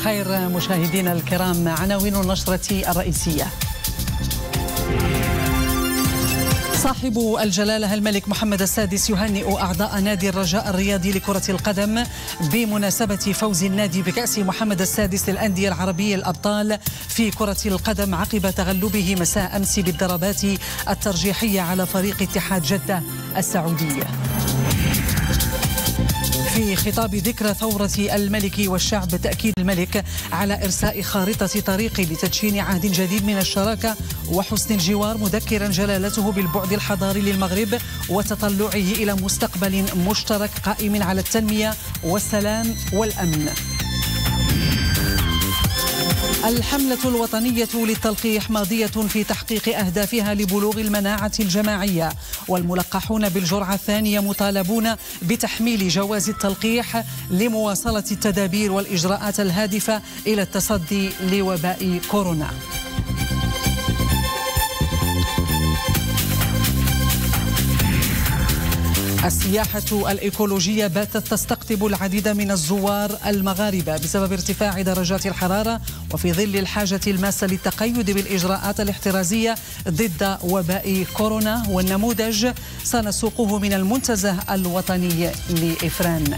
الخير مشاهدينا الكرام، عناوين النشرة الرئيسية. صاحب الجلالة الملك محمد السادس يهنئ أعضاء نادي الرجاء الرياضي لكرة القدم بمناسبة فوز النادي بكأس محمد السادس للأندية العربية الأبطال في كرة القدم عقب تغلبه مساء أمس بالضربات الترجيحية على فريق اتحاد جدة السعودية. في خطاب ذكرى ثورة الملك والشعب، تأكيد الملك على إرساء خارطة طريق لتدشين عهد جديد من الشراكة وحسن الجوار، مذكرا جلالته بالبعد الحضاري للمغرب وتطلعه إلى مستقبل مشترك قائم على التنمية والسلام والأمن. الحملة الوطنية للتلقيح ماضية في تحقيق أهدافها لبلوغ المناعة الجماعية، والملقحون بالجرعة الثانية مطالبون بتحميل جواز التلقيح لمواصلة التدابير والإجراءات الهادفة إلى التصدي لوباء كورونا. السياحة الإيكولوجية باتت تستقطب العديد من الزوار المغاربة بسبب ارتفاع درجات الحرارة، وفي ظل الحاجة الماسة للتقيد بالإجراءات الاحترازية ضد وباء كورونا، والنموذج سنسوقه من المنتزه الوطني لإفران.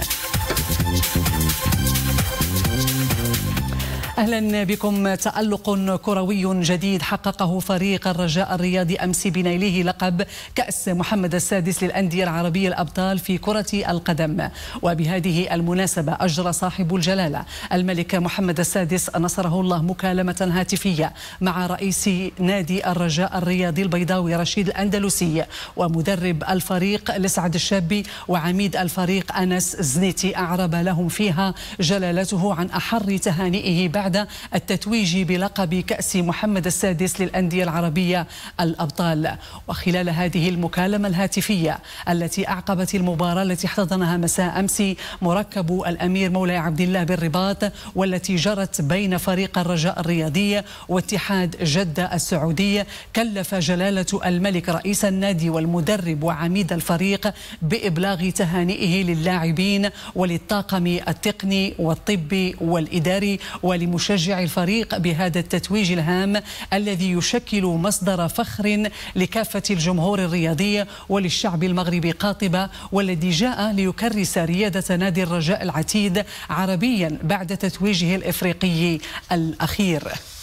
أهلا بكم. تألق كروي جديد حققه فريق الرجاء الرياضي أمس بنيله لقب كأس محمد السادس للأندية العربية الأبطال في كرة القدم. وبهذه المناسبة أجرى صاحب الجلالة الملك محمد السادس نصره الله مكالمة هاتفية مع رئيس نادي الرجاء الرياضي البيضاوي رشيد الأندلسي ومدرب الفريق لسعد الشابي وعميد الفريق أنس زنيتي. أعرب لهم فيها جلالته عن أحر تهانئه بعد التتويج بلقب كأس محمد السادس للأندية العربية الأبطال. وخلال هذه المكالمة الهاتفية التي أعقبت المباراة التي احتضنها مساء أمس مركب الأمير مولاي عبد الله بالرباط، والتي جرت بين فريق الرجاء الرياضي واتحاد جدة السعودية، كلف جلالة الملك رئيس النادي والمدرب وعميد الفريق بإبلاغ تهانئه للاعبين وللطاقم التقني والطبي والإداري ولمشجع الفريق بهذا التتويج الهام الذي يشكل مصدر فخر لكافة الجمهور الرياضي وللشعب المغربي قاطبة، والذي جاء ليكرس ريادة نادي الرجاء العتيد عربيا بعد تتويجه الإفريقي الأخير.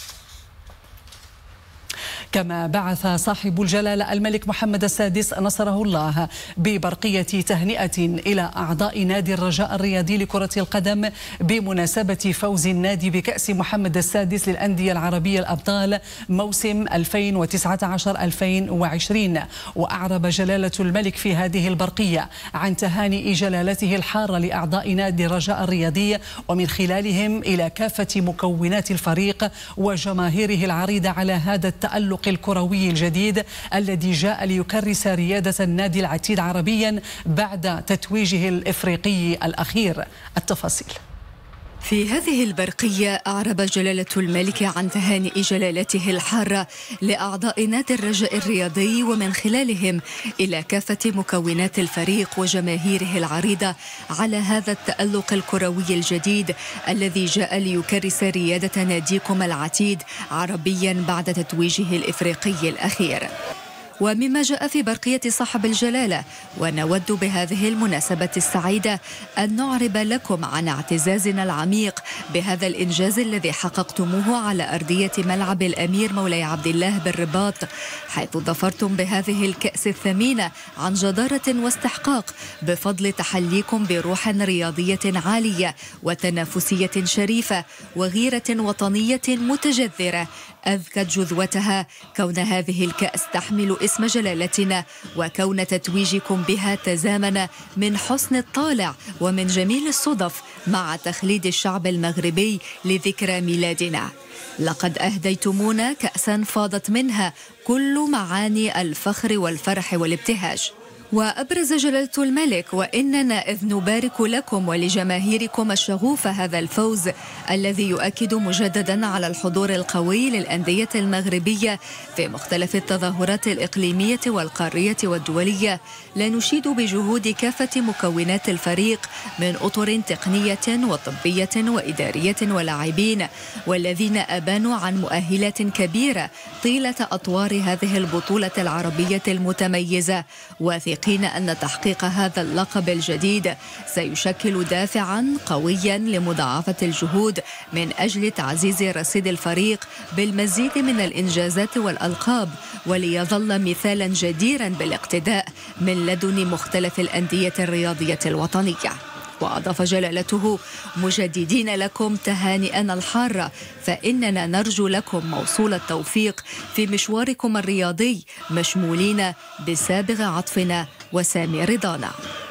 كما بعث صاحب الجلالة الملك محمد السادس نصره الله ببرقية تهنئة إلى أعضاء نادي الرجاء الرياضي لكرة القدم بمناسبة فوز النادي بكأس محمد السادس للأندية العربية الأبطال موسم 2019-2020. وأعرب جلالة الملك في هذه البرقية عن تهانئ جلالته الحارة لأعضاء نادي الرجاء الرياضي ومن خلالهم إلى كافة مكونات الفريق وجماهيره العريضة على هذا التألق الكروي الجديد الذي جاء ليكرس ريادة النادي العتيد عربيا بعد تتويجه الإفريقي الأخير. التفاصيل. في هذه البرقية أعرب جلالة الملك عن تهانئ جلالته الحارة لأعضاء نادي الرجاء الرياضي ومن خلالهم إلى كافة مكونات الفريق وجماهيره العريضة على هذا التألق الكروي الجديد الذي جاء ليكرس ريادة ناديكم العتيد عربيا بعد تتويجه الإفريقي الأخير. ومما جاء في برقية صاحب الجلالة: ونود بهذه المناسبة السعيدة أن نعرب لكم عن اعتزازنا العميق بهذا الإنجاز الذي حققتموه على أرضية ملعب الأمير مولاي عبد الله بالرباط، حيث ظفرتم بهذه الكأس الثمينة عن جدارة واستحقاق بفضل تحليكم بروح رياضية عالية وتنافسية شريفة وغيرة وطنية متجذرة أذكت جذوتها كون هذه الكأس تحمل اسم جلالتنا، وكون تتويجكم بها تزامن من حسن الطالع ومن جميل الصدف مع تخليد الشعب المغربي لذكرى ميلادنا. لقد أهديتمونا كأسا فاضت منها كل معاني الفخر والفرح والابتهاج، وأبرز جلالة الملك: وإننا إذ نبارك لكم ولجماهيركم الشغوفة هذا الفوز الذي يؤكد مجددا على الحضور القوي للأندية المغربية في مختلف التظاهرات الإقليمية والقارية والدولية، لا نشيد بجهود كافة مكونات الفريق من أطر تقنية وطبية وإدارية ولاعبين، والذين أبانوا عن مؤهلات كبيرة طيلة أطوار هذه البطولة العربية المتميزة، واثقين أن تحقيق هذا اللقب الجديد سيشكل دافعا قويا لمضاعفة الجهود من أجل تعزيز رصيد الفريق بالمزيد من الإنجازات والألقاب، وليظل مثالا جديرا بالاقتداء من لدن مختلف الأندية الرياضية الوطنية. وأضاف جلالته: مجددين لكم تهانئنا الحارة، فإننا نرجو لكم موصول التوفيق في مشواركم الرياضي، مشمولين بسابغ عطفنا وسامي رضانا.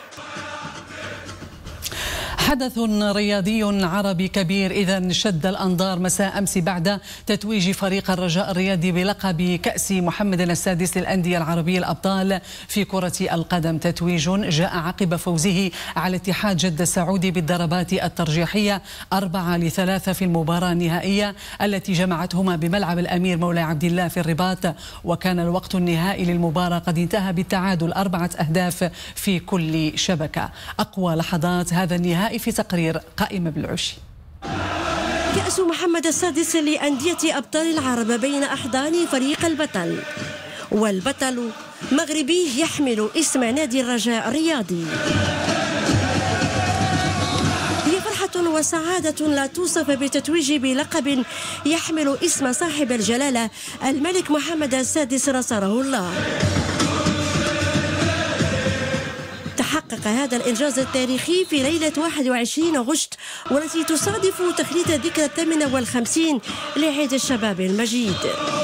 حدث رياضي عربي كبير إذا شد الأنظار مساء أمس بعد تتويج فريق الرجاء الرياضي بلقب كأس محمد السادس للأندية العربية الأبطال في كرة القدم. تتويج جاء عقب فوزه على اتحاد جدة السعودي بالضربات الترجيحية 4-3 في المباراة النهائية التي جمعتهما بملعب الأمير مولاي عبد الله في الرباط، وكان الوقت النهائي للمباراة قد انتهى بالتعادل 4 أهداف في كل شبكة. أقوى لحظات هذا النهائي في تقرير قائمة بالعشي. كأس محمد السادس لأندية أبطال العرب بين أحضان فريق البطل، والبطل مغربي يحمل اسم نادي الرجاء الرياضي. هي فرحة وسعادة لا توصف بتتويج بلقب يحمل اسم صاحب الجلالة الملك محمد السادس نصره الله. تحقق هذا الإنجاز التاريخي في ليلة 21 أغسطس، والتي تصادف تخليد الذكرى 58 لعيد الشباب المجيد.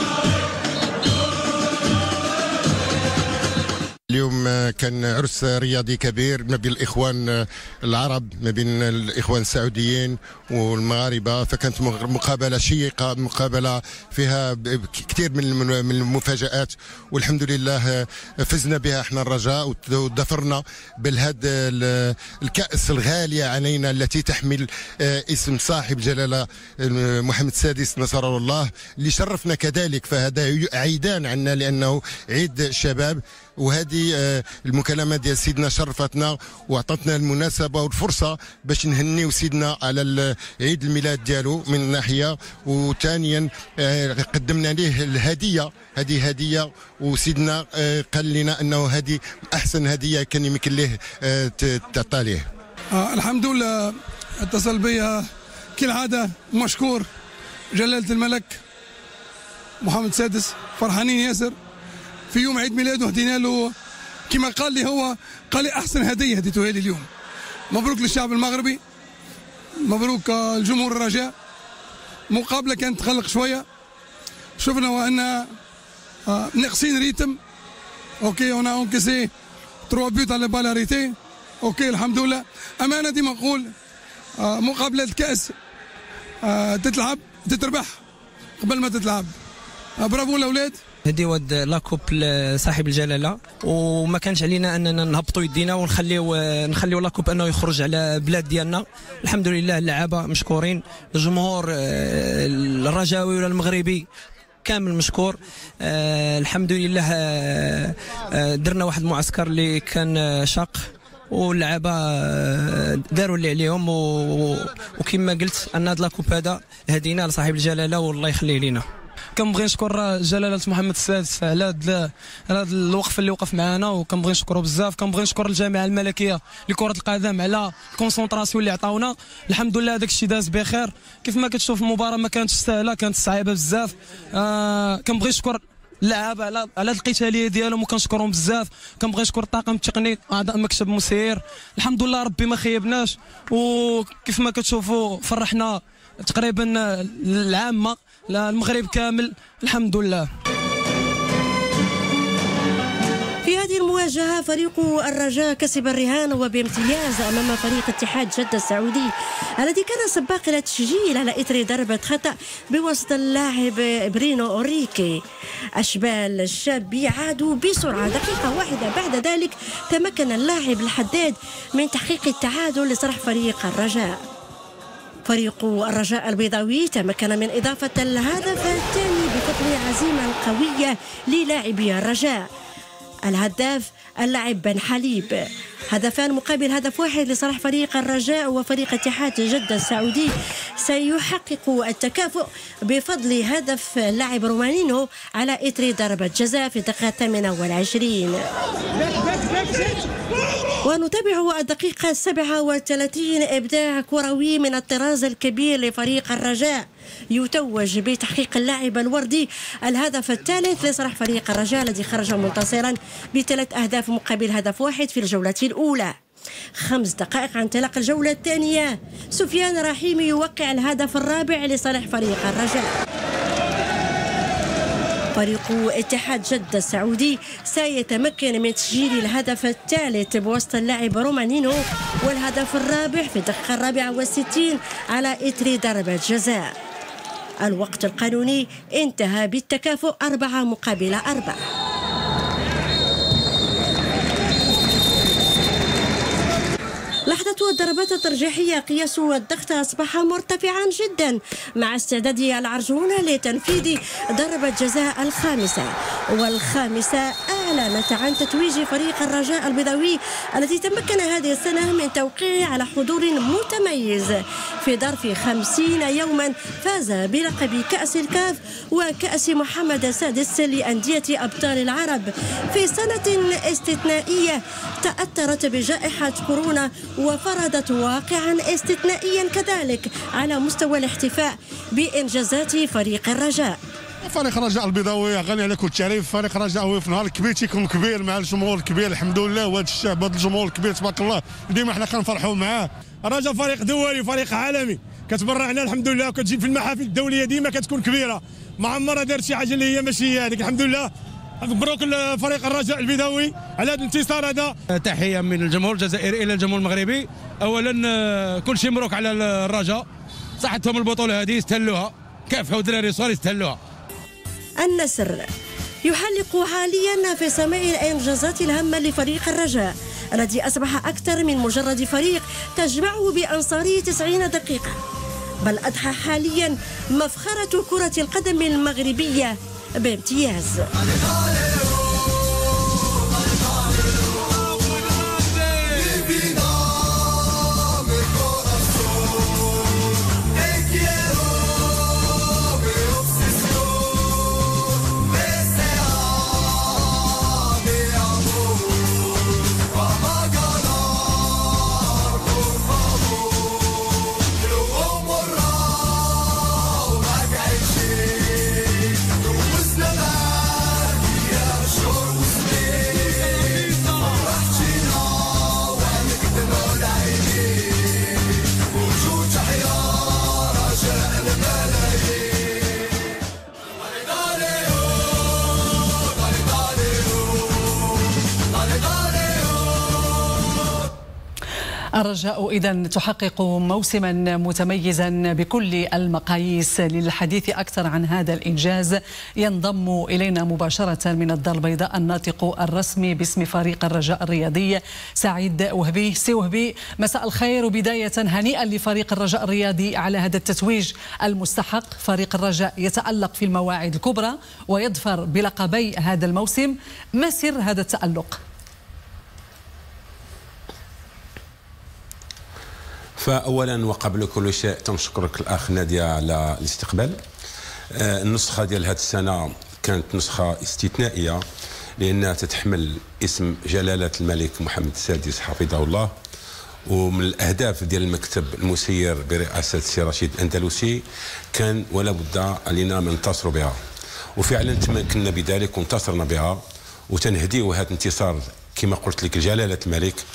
اليوم كان عرس رياضي كبير ما بين الإخوان العرب، ما بين الإخوان السعوديين والمغاربة، فكانت مقابلة شيقة، مقابلة فيها كثير من المفاجآت، والحمد لله فزنا بها احنا الرجاء وظفرنا بالهد الكأس الغالية علينا التي تحمل اسم صاحب جلالة محمد السادس نصره الله، اللي شرفنا كذلك. فهذا عيدان عنا لأنه عيد الشباب، وهذه المكالمة ديال سيدنا شرفتنا وعطتنا المناسبة والفرصة باش نهنيو سيدنا على عيد الميلاد ديالو من ناحية، وثانيا قدمنا ليه الهدية، هذه هدية، وسيدنا قال لنا أنه هذه أحسن هدية كان يمكن ليه تعطى ليه. الحمد لله اتصل بي كالعادة مشكور جلالة الملك محمد السادس، فرحانين ياسر في يوم عيد ميلاده. هدينا له كما قال لي، هو قال لي احسن هديه هديتوها لي اليوم. مبروك للشعب المغربي، مبروك الجمهور الرجاء. مقابله كانت تقلق شويه، شفنا وان ناقصين ريتم. اوكي اون انكسي 3 بيوت على بالاريتي. اوكي الحمد لله. اما انا ديما نقول مقابله الكاس تتلعب تتربح قبل ما تتلعب. برافو الاولاد. هدي ود لاكوب لصاحب الجلاله، وما كانش علينا اننا نهبطوا يدينا ونخليو لاكوب انه يخرج على بلاد ديالنا. الحمد لله اللعابه مشكورين، الجمهور الرجاوي ولا المغربي كامل مشكور. الحمد لله درنا واحد المعسكر اللي كان شاق، واللعابه داروا اللي عليهم، وكما قلت ان هذا لاكوب هذا هدينا لصاحب الجلاله والله يخليه لينا. كنبغي نشكر جلالة محمد السادس على هذا الوقف اللي وقف معنا، وكنبغي نشكره بزاف. كنبغي نشكر الجامعة الملكية لكرة القدم على الكونسونطراسيون اللي عطاونا. الحمد لله داك الشيء داز بخير. كيف ما كتشوف المباراة ما كانتش سهلة، كانت صعيبة بزاف. كنبغي نشكر اللعابة على القتالية ديالهم وكنشكرهم بزاف. كنبغي نشكر الطاقم التقني، اعضاء مكتب مسير. الحمد لله ربي ما خيبناش، وكيف ما كتشوفوا فرحنا تقريبا العامة المغرب كامل. الحمد لله. في هذه المواجهة واجه فريق الرجاء كسب الرهان وبامتياز أمام فريق اتحاد جدة السعودي الذي كان سباق إلى التسجيل على إثر ضربة خطأ بواسطة اللاعب برينو أوريكي. أشبال الشاب عادوا بسرعة. دقيقة واحدة بعد ذلك تمكن اللاعب الحداد من تحقيق التعادل لصالح فريق الرجاء. فريق الرجاء البيضاوي تمكن من إضافة الهدف الثاني بفضل العزيمة القوية للاعبي الرجاء. الهداف اللاعب بن حليب. هدفان مقابل هدف واحد لصالح فريق الرجاء، وفريق اتحاد جدة السعودي سيحقق التكافؤ بفضل هدف اللاعب رومانينو على إثر ضربة جزاء في الدقيقة 28. ونتابع الدقيقة 37 إبداع كروي من الطراز الكبير لفريق الرجاء يتوج بتحقيق اللاعب الوردي الهدف الثالث لصالح فريق الرجاء الذي خرج منتصرا ب3 أهداف مقابل هدف واحد في الجولة الأولى. 5 دقائق عن انطلاق الجولة الثانية سفيان رحيمي يوقع الهدف الرابع لصالح فريق الرجاء. فريق اتحاد جدة السعودي سيتمكن من تسجيل الهدف الثالث بواسطة اللاعب رومانينو والهدف الرابع في الدقيقة 64 على إثر ضربة جزاء. الوقت القانوني انتهى بالتكافؤ 4-4. لحظة الضربات الترجيحية قياس الضغط أصبح مرتفعا جدا مع استعداد العرجون لتنفيذ ضربة جزاء الخامسة. والخامسة أعلنت عن تتويج فريق الرجاء البيضاوي الذي تمكن هذه السنة من توقيعه على حضور متميز في ظرف 50 يوما. فاز بلقب كأس الكاف وكأس محمد السادس لأندية أبطال العرب في سنة استثنائية تأثرت بجائحة كورونا وفرضت واقعا استثنائيا كذلك على مستوى الاحتفاء بإنجازات فريق الرجاء. فريق الرجاء البيضاوي غني على كل التعريف. فريق الرجاء هو في نهار الكبير تيكون كبير مع الجمهور الكبير الحمد لله، وهذا الشعب هذا الجمهور الكبير تبارك الله ديما حنا كنفرحوا معاه. الرجاء فريق دولي فريق عالمي كتبرعنا الحمد لله وكتجي في المحافل الدوليه ديما كتكون كبيره، ما عمرها دارت شي حاجه اللي هي ماشي هذيك الحمد لله. مبروك لفريق الرجاء البيضاوي على هذا الانتصار هذا. تحيه من الجمهور الجزائري الى الجمهور المغربي. اولا كل شيء مبروك على الرجاء، صحتهم البطوله هذه يستهلوها، كافحوا دراري صغار يستهلوها. النسر يحلق حاليا في سماء الانجازات الهامه لفريق الرجاء الذي اصبح اكثر من مجرد فريق تجمعه بانصاره 90 دقيقه، بل اضحى حاليا مفخره كره القدم المغربيه بامتياز. الرجاء إذن تحقق موسما متميزا بكل المقاييس. للحديث أكثر عن هذا الإنجاز ينضم إلينا مباشرة من الدار البيضاء الناطق الرسمي باسم فريق الرجاء الرياضي سعيد وهبي. سي وهبي، مساء الخير، وبداية هنيئا لفريق الرجاء الرياضي على هذا التتويج المستحق. فريق الرجاء يتألق في المواعيد الكبرى ويظفر بلقبي هذا الموسم، ما سر هذا التألق؟ فأولا وقبل كل شيء تنشكرك الأخ نادية على الاستقبال. النسخة ديال هذه السنة كانت نسخة استثنائية لأنها تتحمل اسم جلالة الملك محمد السادس حفظه الله، ومن الأهداف ديال المكتب المسير برئاسة السي رشيد الأندلسي كان ولا بد علينا من ننتصروا بها، وفعلا تمكنا بذلك وانتصرنا بها، وتنهديو هذا الانتصار كما قلت لك جلالة الملك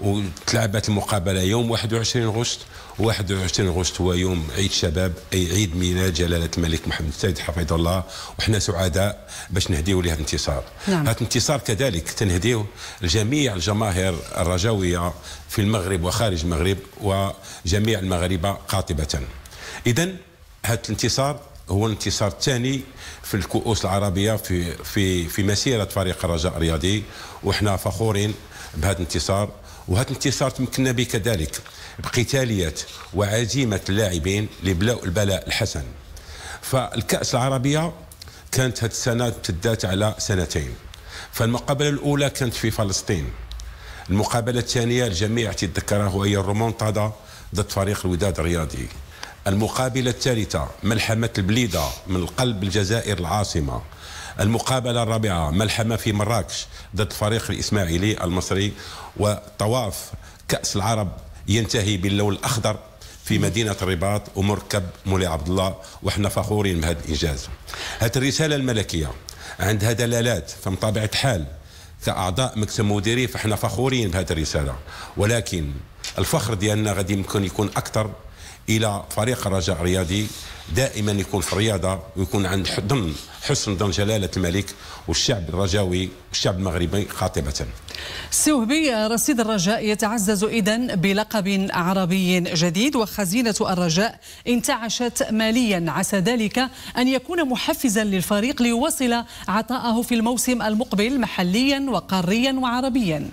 وتلعبت المقابله يوم 21 غشت، و21 غشت هو يوم عيد شباب، اي عيد ميلاد جلاله الملك محمد السادس حفظه الله، وحنا سعداء باش نهديو لهذا الانتصار. نعم. هذا الانتصار كذلك تنهديوه لجميع الجماهير الرجاويه في المغرب وخارج المغرب وجميع المغاربه قاطبه. اذا هذا الانتصار هو الانتصار الثاني في الكؤوس العربيه في مسيره فريق الرجاء الرياضي، وحنا فخورين بهذا الانتصار. وهذا الانتصار تمكنا به كذلك بقتاليه وعزيمه اللاعبين اللي بلاو البلاء الحسن. فالكأس العربيه كانت هذه السنه امتدت على سنتين. فالمقابله الاولى كانت في فلسطين، المقابله الثانيه الجميع تتذكرها وهي الرومونتادا ضد فريق الوداد الرياضي. المقابله الثالثه ملحمه البليده من قلب الجزائر العاصمه. المقابله الرابعه ملحمه في مراكش ضد فريق الاسماعيلي المصري. وطواف كأس العرب ينتهي باللون الاخضر في مدينه الرباط ومركب مولاي عبد الله، وحنا فخورين بهذا الانجاز. هذه الرساله الملكيه عندها دلالات، فمن طبيعه الحال كاعضاء مكتب مديري فاحنا فخورين بهذه الرساله، ولكن الفخر ديالنا غادي يمكن يكون اكثر الى فريق الرجاء الرياضي، دائما يكون في الرياضه ويكون عند حسن ظن جلاله الملك والشعب الرجاوي والشعب المغربي قاطبه. السوهبي، رصيد الرجاء يتعزز إذن بلقب عربي جديد، وخزينة الرجاء انتعشت ماليا، عسى ذلك أن يكون محفزا للفريق ليواصل عطاءه في الموسم المقبل محليا وقاريا وعربيا.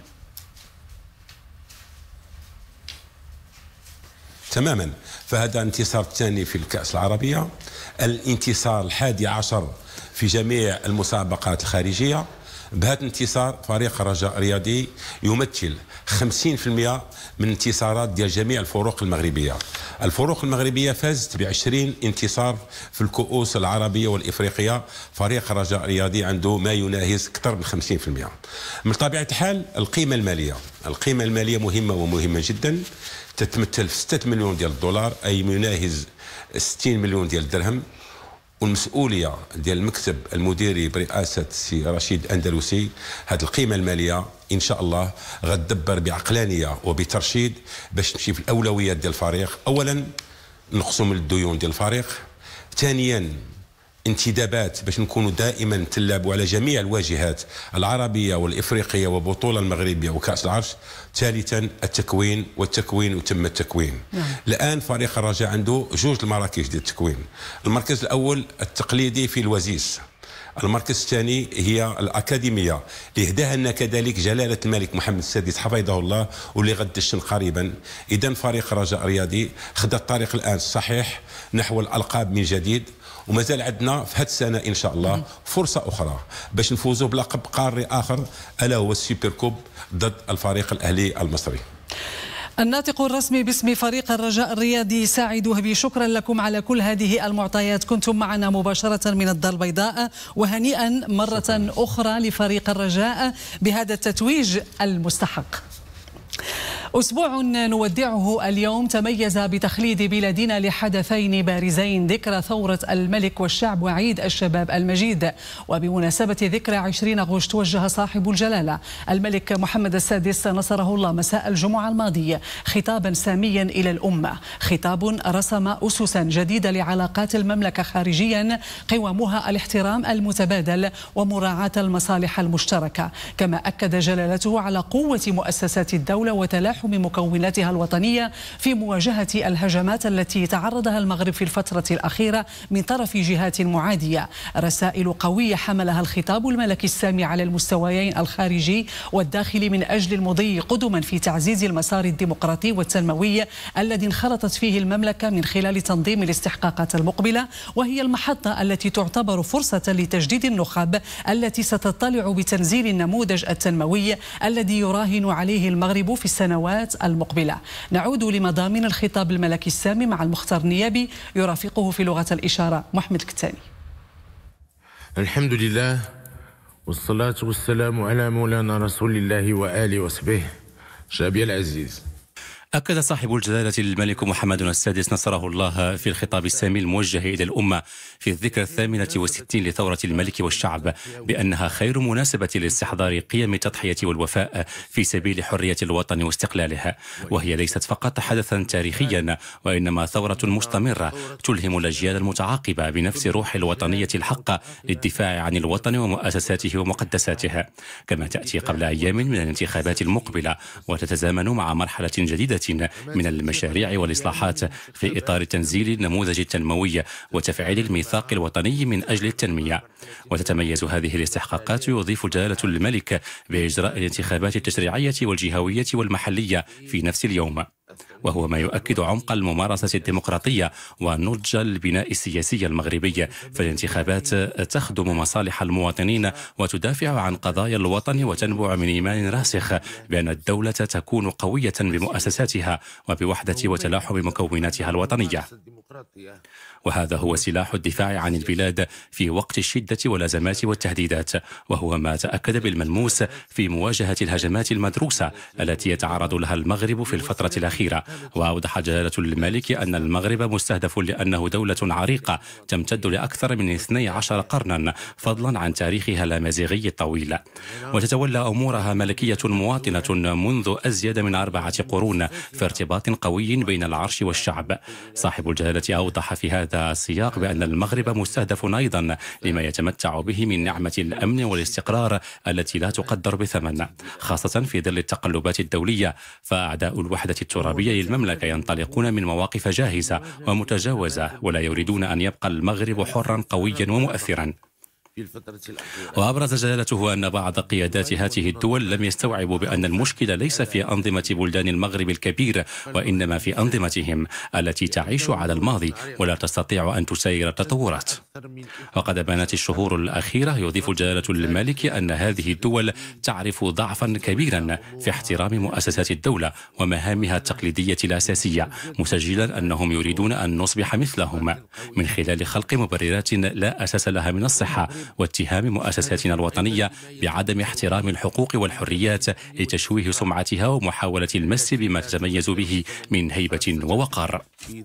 تماما. فهذا انتصار الثاني في الكأس العربية، الانتصار الحادي عشر في جميع المسابقات الخارجية. بهذا الانتصار فريق الرجاء الرياضي يمثل 50% من انتصارات ديال جميع الفروق المغربية. الفروق المغربية فازت ب20 انتصار في الكؤوس العربية والإفريقية، فريق الرجاء الرياضي عنده ما يناهز أكثر من 50%. من طبيعة الحال القيمة المالية مهمة ومهمة جدا، تتمثل في 6 مليون ديال الدولار، أي يناهز 60 مليون ديال الدرهم. والمسؤوليه ديال المكتب المديري برئاسه السي رشيد أندلسي، هذه القيمه الماليه ان شاء الله غتدبر بعقلانيه وبترشيد باش تمشي في الاولويات ديال الفريق. اولا نقصوا من الديون ديال الفريق، ثانيا انتدابات باش نكونوا دائما نتلابوا على جميع الواجهات العربيه والافريقيه وبطوله المغربيه وكاس العرش، ثالثا التكوين وتم التكوين. الان فريق الرجاء عنده جوج المراكز ديال التكوين، المركز الاول التقليدي في الوزيس، المركز الثاني هي الأكاديمية اللي هداها لنا كذلك جلالة الملك محمد السادس حفظه الله واللي غدشن قريبا. إذا فريق الرجاء الرياضي خد الطريق الآن الصحيح نحو الألقاب من جديد، ومازال عندنا في هذه السنة إن شاء الله فرصة أخرى باش نفوزوا بلقب قاري آخر ألا هو السوبر كوب ضد الفريق الأهلي المصري. الناطق الرسمي باسم فريق الرجاء الرياضي سعيد وهبي، شكرا لكم على كل هذه المعطيات، كنتم معنا مباشرة من الدار البيضاء، وهنيئا مرة أخرى لفريق الرجاء بهذا التتويج المستحق. أسبوع نودعه اليوم تميز بتخليد بلادنا لحدثين بارزين، ذكرى ثورة الملك والشعب وعيد الشباب المجيد. وبمناسبة ذكرى 20 أغسطس توجه صاحب الجلالة الملك محمد السادس نصره الله مساء الجمعة الماضي خطابا ساميا إلى الأمة، خطاب رسم أسسا جديدة لعلاقات المملكة خارجيا قوامها الاحترام المتبادل ومراعاة المصالح المشتركة. كما أكد جلالته على قوة مؤسسات الدولة وتلاحم مكوناتها الوطنية في مواجهة الهجمات التي تعرضها المغرب في الفترة الأخيرة من طرف جهات معادية. رسائل قوية حملها الخطاب الملكي السامي على المستويين الخارجي والداخلي من أجل المضي قدما في تعزيز المسار الديمقراطي والتنموي الذي انخرطت فيه المملكة من خلال تنظيم الاستحقاقات المقبلة، وهي المحطة التي تعتبر فرصة لتجديد النخب التي ستطلع بتنزيل النموذج التنموي الذي يراهن عليه المغرب في السنوات المقبلة. نعود لمضامين الخطاب الملكي السامي مع المختار النيابي يرافقه في لغة الإشارة محمد الكتاني. الحمد لله والصلاة والسلام على مولانا رسول الله وآله وصحبه. شعبي العزيز، أكد صاحب الجلالة الملك محمد السادس نصره الله في الخطاب السامي الموجه إلى الأمة في الذكرى 68 لثورة الملك والشعب بأنها خير مناسبة لاستحضار قيم التضحية والوفاء في سبيل حرية الوطن واستقلالها، وهي ليست فقط حدثا تاريخيا وإنما ثورة مستمرة تلهم الأجيال المتعاقبة بنفس روح الوطنية الحقة للدفاع عن الوطن ومؤسساته ومقدساتها، كما تأتي قبل أيام من الانتخابات المقبلة وتتزامن مع مرحلة جديدة من المشاريع والإصلاحات في إطار تنزيل النموذج التنموي وتفعيل الميثاق الوطني من أجل التنمية. وتتميز هذه الاستحقاقات يضيف جلالة الملك بإجراء الانتخابات التشريعية والجهوية والمحلية في نفس اليوم، وهو ما يؤكد عمق الممارسة الديمقراطية ونضج البناء السياسي المغربي. فالانتخابات تخدم مصالح المواطنين وتدافع عن قضايا الوطن وتنبع من إيمان راسخ بأن الدولة تكون قوية بمؤسساتها وبوحدة وتلاحم مكوناتها الوطنية، وهذا هو سلاح الدفاع عن البلاد في وقت الشدة والأزمات والتهديدات، وهو ما تأكد بالملموس في مواجهة الهجمات المدروسة التي يتعرض لها المغرب في الفترة الأخيرة. وأوضح جلالة الملك أن المغرب مستهدف لأنه دولة عريقة تمتد لأكثر من 12 قرنا فضلا عن تاريخها الأمازيغي الطويل، وتتولى أمورها ملكية مواطنة منذ أزيد من 4 قرون في ارتباط قوي بين العرش والشعب. صاحب الجلالة أوضح في هذا السياق بأن المغرب مستهدف أيضا لما يتمتع به من نعمة الأمن والاستقرار التي لا تقدر بثمن، خاصة في ظل التقلبات الدولية. فأعداء الوحدة الترابية للمملكة ينطلقون من مواقف جاهزة ومتجاوزة ولا يريدون أن يبقى المغرب حرا قويا ومؤثرا. وأبرز جلالته أن بعض قيادات هذه الدول لم يستوعبوا بأن المشكلة ليس في أنظمة بلدان المغرب الكبير وإنما في أنظمتهم التي تعيش على الماضي ولا تستطيع أن تسير التطورات. وقد بانت الشهور الأخيرة يضيف جلالة الملك أن هذه الدول تعرف ضعفا كبيرا في احترام مؤسسات الدولة ومهامها التقليدية الأساسية، مسجلا أنهم يريدون أن نصبح مثلهم من خلال خلق مبررات لا أساس لها من الصحة واتهام مؤسساتنا الوطنية بعدم احترام الحقوق والحريات لتشويه سمعتها ومحاولة المس بما تتميز به من هيبة ووقار.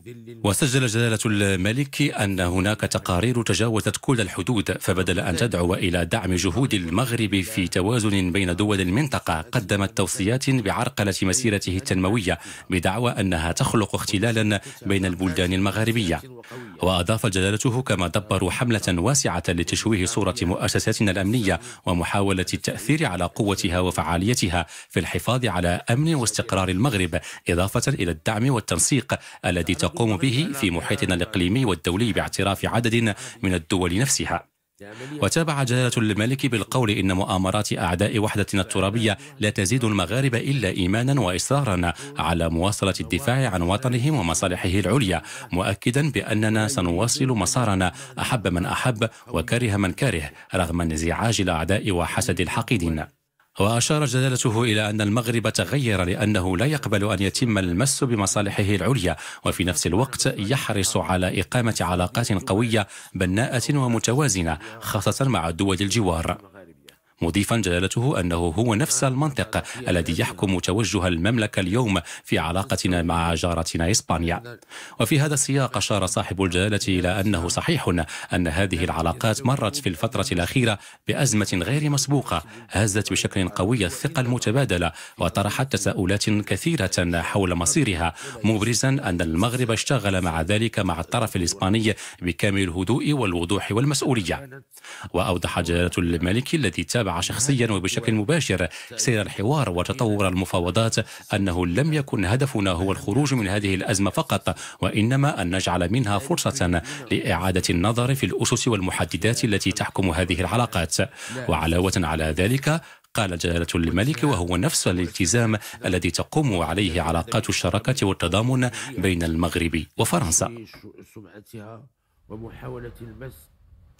وسجل جلالة الملك أن هناك تقارير تجاوزت كل الحدود، فبدل أن تدعو إلى دعم جهود المغرب في توازن بين دول المنطقة قدمت توصيات بعرقلة مسيرته التنموية بدعوى أنها تخلق اختلالا بين البلدان المغاربية. وأضاف جلالته كما دبروا حملة واسعة لتشويه صورة مؤسساتنا الأمنية ومحاولة التأثير على قوتها وفعاليتها في الحفاظ على أمن واستقرار المغرب، إضافة إلى الدعم والتنسيق الذي تقوم به في محيطنا الإقليمي والدولي باعتراف عدد من الدول نفسها. وتابع جلالة الملك بالقول إن مؤامرات أعداء وحدتنا الترابية لا تزيد المغاربة إلا إيمانا وإصرارا على مواصلة الدفاع عن وطنهم ومصالحه العليا، مؤكدا بأننا سنواصل مسارنا أحب من أحب وكره من كره رغم انزعاج الأعداء وحسد الحاقدين. وأشار جلالته إلى أن المغرب تغير لأنه لا يقبل أن يتم المس بمصالحه العليا، وفي نفس الوقت يحرص على إقامة علاقات قوية بناءة ومتوازنة خاصة مع دول الجوار، مضيفا جلالته أنه هو نفس المنطق الذي يحكم توجه المملكة اليوم في علاقتنا مع جارتنا إسبانيا. وفي هذا السياق أشار صاحب الجلالة إلى أنه صحيح أن هذه العلاقات مرت في الفترة الأخيرة بأزمة غير مسبوقة هزت بشكل قوي الثقة المتبادلة وطرحت تساؤلات كثيرة حول مصيرها، مبرزا أن المغرب اشتغل مع ذلك مع الطرف الإسباني بكامل الهدوء والوضوح والمسؤولية. وأوضح جلالة الملك الذي تابع شخصيا وبشكل مباشر سير الحوار وتطور المفاوضات أنه لم يكن هدفنا هو الخروج من هذه الأزمة فقط، وإنما أن نجعل منها فرصة لإعادة النظر في الأسس والمحددات التي تحكم هذه العلاقات. وعلاوة على ذلك قال جلالة الملك وهو نفس الالتزام الذي تقوم عليه علاقات الشراكة والتضامن بين المغرب وفرنسا.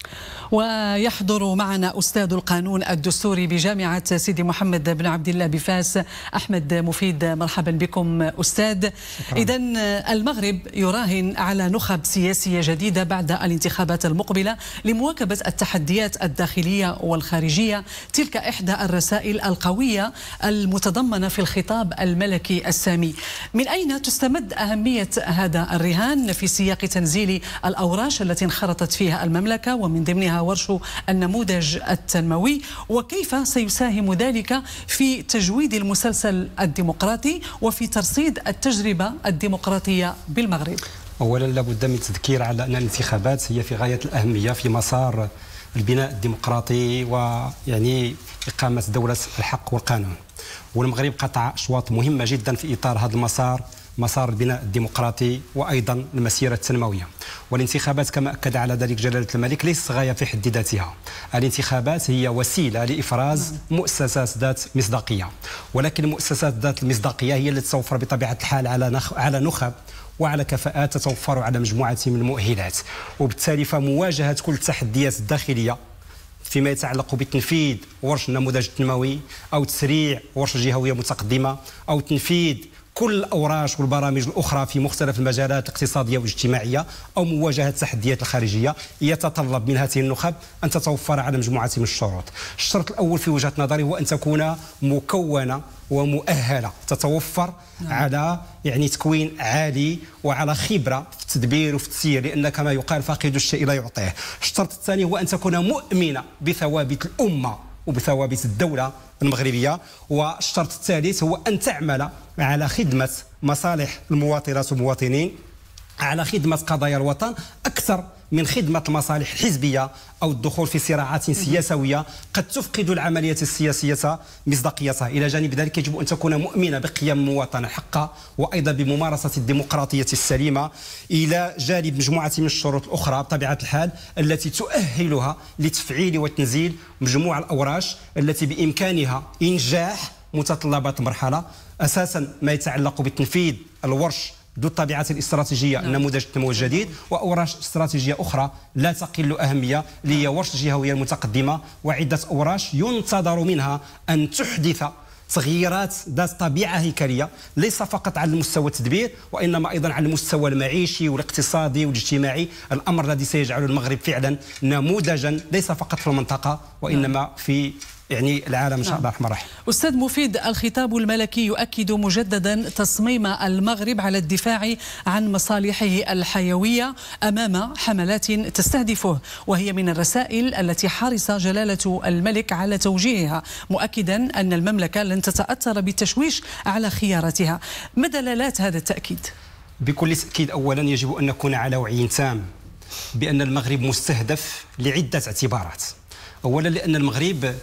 ويحضر معنا أستاذ القانون الدستوري بجامعة سيدي محمد بن عبد الله بفاس، أحمد مفيد. مرحبا بكم أستاذ. إذن المغرب يراهن على نخب سياسية جديدة بعد الانتخابات المقبلة لمواكبة التحديات الداخلية والخارجية. تلك إحدى الرسائل القوية المتضمنة في الخطاب الملكي السامي. من أين تستمد أهمية هذا الرهان في سياق تنزيل الأوراش التي انخرطت فيها المملكة ومن ضمنها ورش النموذج التنموي، وكيف سيساهم ذلك في تجويد المسلسل الديمقراطي وفي ترصيد التجربة الديمقراطية بالمغرب؟ أولا لابد من التذكير على أن الانتخابات هي في غاية الأهمية في مسار البناء الديمقراطي ويعني إقامة دولة الحق والقانون، والمغرب قطع أشواط مهمة جدا في إطار هذا المسار، مسار البناء الديمقراطي وأيضا المسيرة التنموية. والانتخابات كما أكد على ذلك جلالة الملك ليست غاية في حد ذاتها، الانتخابات هي وسيلة لإفراز مؤسسات ذات مصداقية، ولكن المؤسسات ذات المصداقية هي التي تتوفر بطبيعة الحال على نخب وعلى كفاءات تتوفر على مجموعة من المؤهلات، وبالتالي فمواجهة كل التحديات الداخلية فيما يتعلق بتنفيذ ورش النموذج التنموي أو تسريع ورش الجهوية متقدمة أو تنفيذ كل الأوراش والبرامج الأخرى في مختلف المجالات الاقتصادية والاجتماعية أو مواجهة التحديات الخارجية، يتطلب من هذه النخب أن تتوفر على مجموعة من الشروط. الشرط الأول في وجهة نظري هو أن تكون مكونة ومؤهلة، تتوفر على يعني تكوين عالي وعلى خبرة في التدبير وفي التسيير، لأن كما يقال فاقد الشيء لا يعطيه. الشرط الثاني هو أن تكون مؤمنة بثوابت الأمة وبثوابت الدولة المغربية. والشرط الثالث هو أن تعمل على خدمة مصالح المواطنات والمواطنين، على خدمة قضايا الوطن أكثر من خدمة المصالح الحزبية أو الدخول في صراعات سياسوية قد تفقد العملية السياسية مصداقيتها. إلى جانب ذلك يجب أن تكون مؤمنة بقيم المواطنة حقا وأيضا بممارسة الديمقراطية السليمة، إلى جانب مجموعة من الشروط الأخرى بطبيعة الحال التي تؤهلها لتفعيل وتنزيل مجموعة الأوراش التي بإمكانها إنجاح متطلبات المرحلة، أساسا ما يتعلق بتنفيذ الورش ذو الطبيعة الاستراتيجية النموذج التنموي الجديد، وأوراش استراتيجية أخرى لا تقل أهمية اللي هي ورش الجهوية المتقدمة، وعدة أوراش ينتظر منها أن تحدث تغييرات ذات طبيعة هيكلية ليس فقط على المستوى التدبير وإنما أيضا على المستوى المعيشي والاقتصادي والاجتماعي، الأمر الذي سيجعل المغرب فعلا نموذجا ليس فقط في المنطقة وإنما في يعني العالم إن شاء الله الرحمن الرحيم. أستاذ مفيد، الخطاب الملكي يؤكد مجددا تصميم المغرب على الدفاع عن مصالحه الحيوية أمام حملات تستهدفه، وهي من الرسائل التي حرص جلالة الملك على توجيهها، مؤكدا أن المملكة لن تتأثر بالتشويش على خياراتها. ما دلالات هذا التأكيد؟ بكل تأكيد أولا يجب أن نكون على وعي تام بأن المغرب مستهدف لعدة اعتبارات. أولا لأن المغرب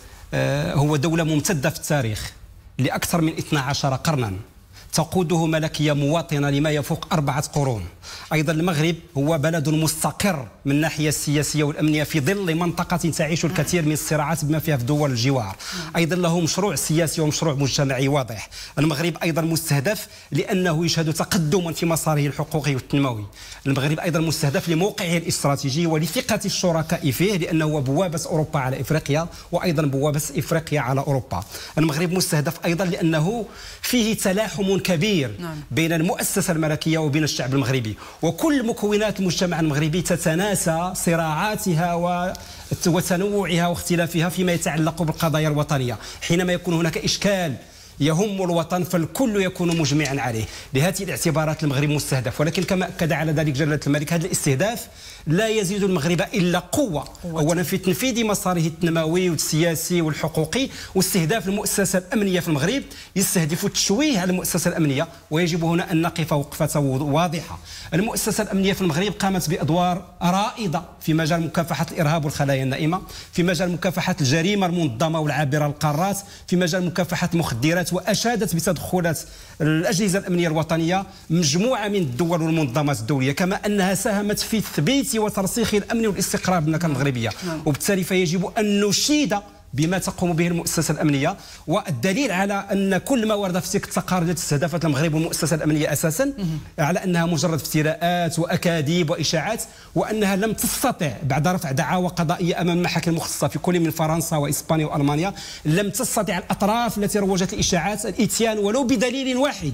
هو دولة ممتدة في التاريخ لأكثر من 12 قرنا، تقوده ملكية مواطنة لما يفوق 4 قرون. أيضا المغرب هو بلد مستقر من الناحية السياسية والأمنية في ظل منطقة تعيش الكثير من الصراعات بما فيها في دول الجوار. أيضا له مشروع سياسي ومشروع مجتمعي واضح. المغرب أيضا مستهدف لأنه يشهد تقدما في مساره الحقوقي والتنموي. المغرب أيضا مستهدف لموقعه الاستراتيجي ولثقة الشركاء فيه لأنه هو بوابة أوروبا على إفريقيا وأيضا بوابة إفريقيا على أوروبا. المغرب مستهدف أيضا لأنه فيه تلاحم كبير بين المؤسسة الملكية وبين الشعب المغربي، وكل مكونات المجتمع المغربي تتناسى صراعاتها وتنوعها واختلافها فيما يتعلق بالقضايا الوطنية. حينما يكون هناك إشكال يهم الوطن فالكل يكون مجمعا عليه. لهذه الاعتبارات المغرب مستهدف، ولكن كما أكد على ذلك جلالة الملك هذا الاستهداف لا يزيد المغرب إلا قوة، أولا في تنفيذ مساره التنموي والسياسي والحقوقي، واستهداف المؤسسة الأمنية في المغرب يستهدف التشويه على المؤسسة الأمنية، ويجب هنا أن نقف وقفة واضحة. المؤسسة الأمنية في المغرب قامت بأدوار رائدة في مجال مكافحة الإرهاب والخلايا النائمة، في مجال مكافحة الجريمة المنظمة والعابرة للقارات، في مجال مكافحة المخدرات، وأشادت بتدخلات الأجهزة الأمنية الوطنية مجموعة من الدول والمنظمات الدولية، كما أنها ساهمت في تثبيت وترسيخ الأمن والاستقرار بالمملكة المغربية. وبالتالي فيجب أن نشيد بما تقوم به المؤسسه الامنيه. والدليل على ان كل ما ورد في تلك التقارير التي استهدفت المغرب والمؤسسه الامنيه اساسا على انها مجرد افتراءات واكاذيب واشاعات، وانها لم تستطع بعد رفع دعاوى قضائيه امام محاكم مختصه في كل من فرنسا واسبانيا والمانيا، لم تستطع الاطراف التي روجت الاشاعات الاتيان ولو بدليل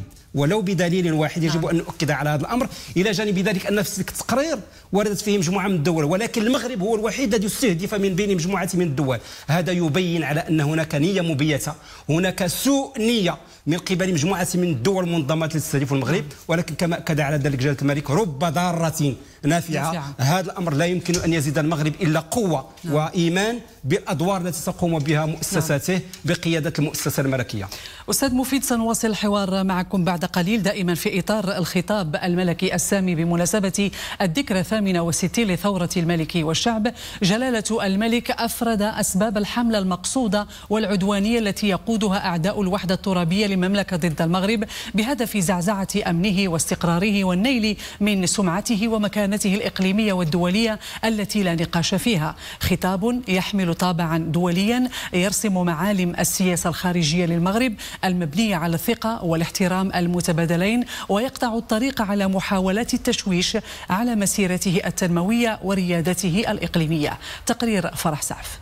واحد يجب ان نؤكد على هذا الامر. الى جانب ذلك ان في التقرير وردت فيه مجموعه من الدول، ولكن المغرب هو الوحيد الذي استهدف من بين مجموعه من الدول. هذا يبين على ان هناك نيه مبيته، هناك سوء نيه من قبل مجموعه من الدول والمنظمات التي تستهدف المغرب، ولكن كما اكد على ذلك جلاله الملك رب ضاره نافعه. هذا الامر لا يمكن ان يزيد المغرب الا قوه وايمان بالادوار التي تقوم بها مؤسساته بقياده المؤسسه الملكيه. استاذ مفيد، سنواصل الحوار معكم بعد قليل دائما في اطار الخطاب الملكي السامي بمناسبه الذكرى 68 لثوره الملك والشعب. جلاله الملك افرد اسباب الحمله المقصوده والعدوانيه التي يقودها اعداء الوحده الترابيه للمملكه ضد المغرب بهدف زعزعه امنه واستقراره والنيل من سمعته ومكانته الاقليميه والدوليه التي لا نقاش فيها. خطاب يحمل طابعا دوليا يرسم معالم السياسه الخارجيه للمغرب المبنيه على الثقه والاحترام المتبادلين، ويقطع الطريق على محاولات التشويش على مسيرته التنمويه وريادته الاقليميه. تقرير فرح سعف.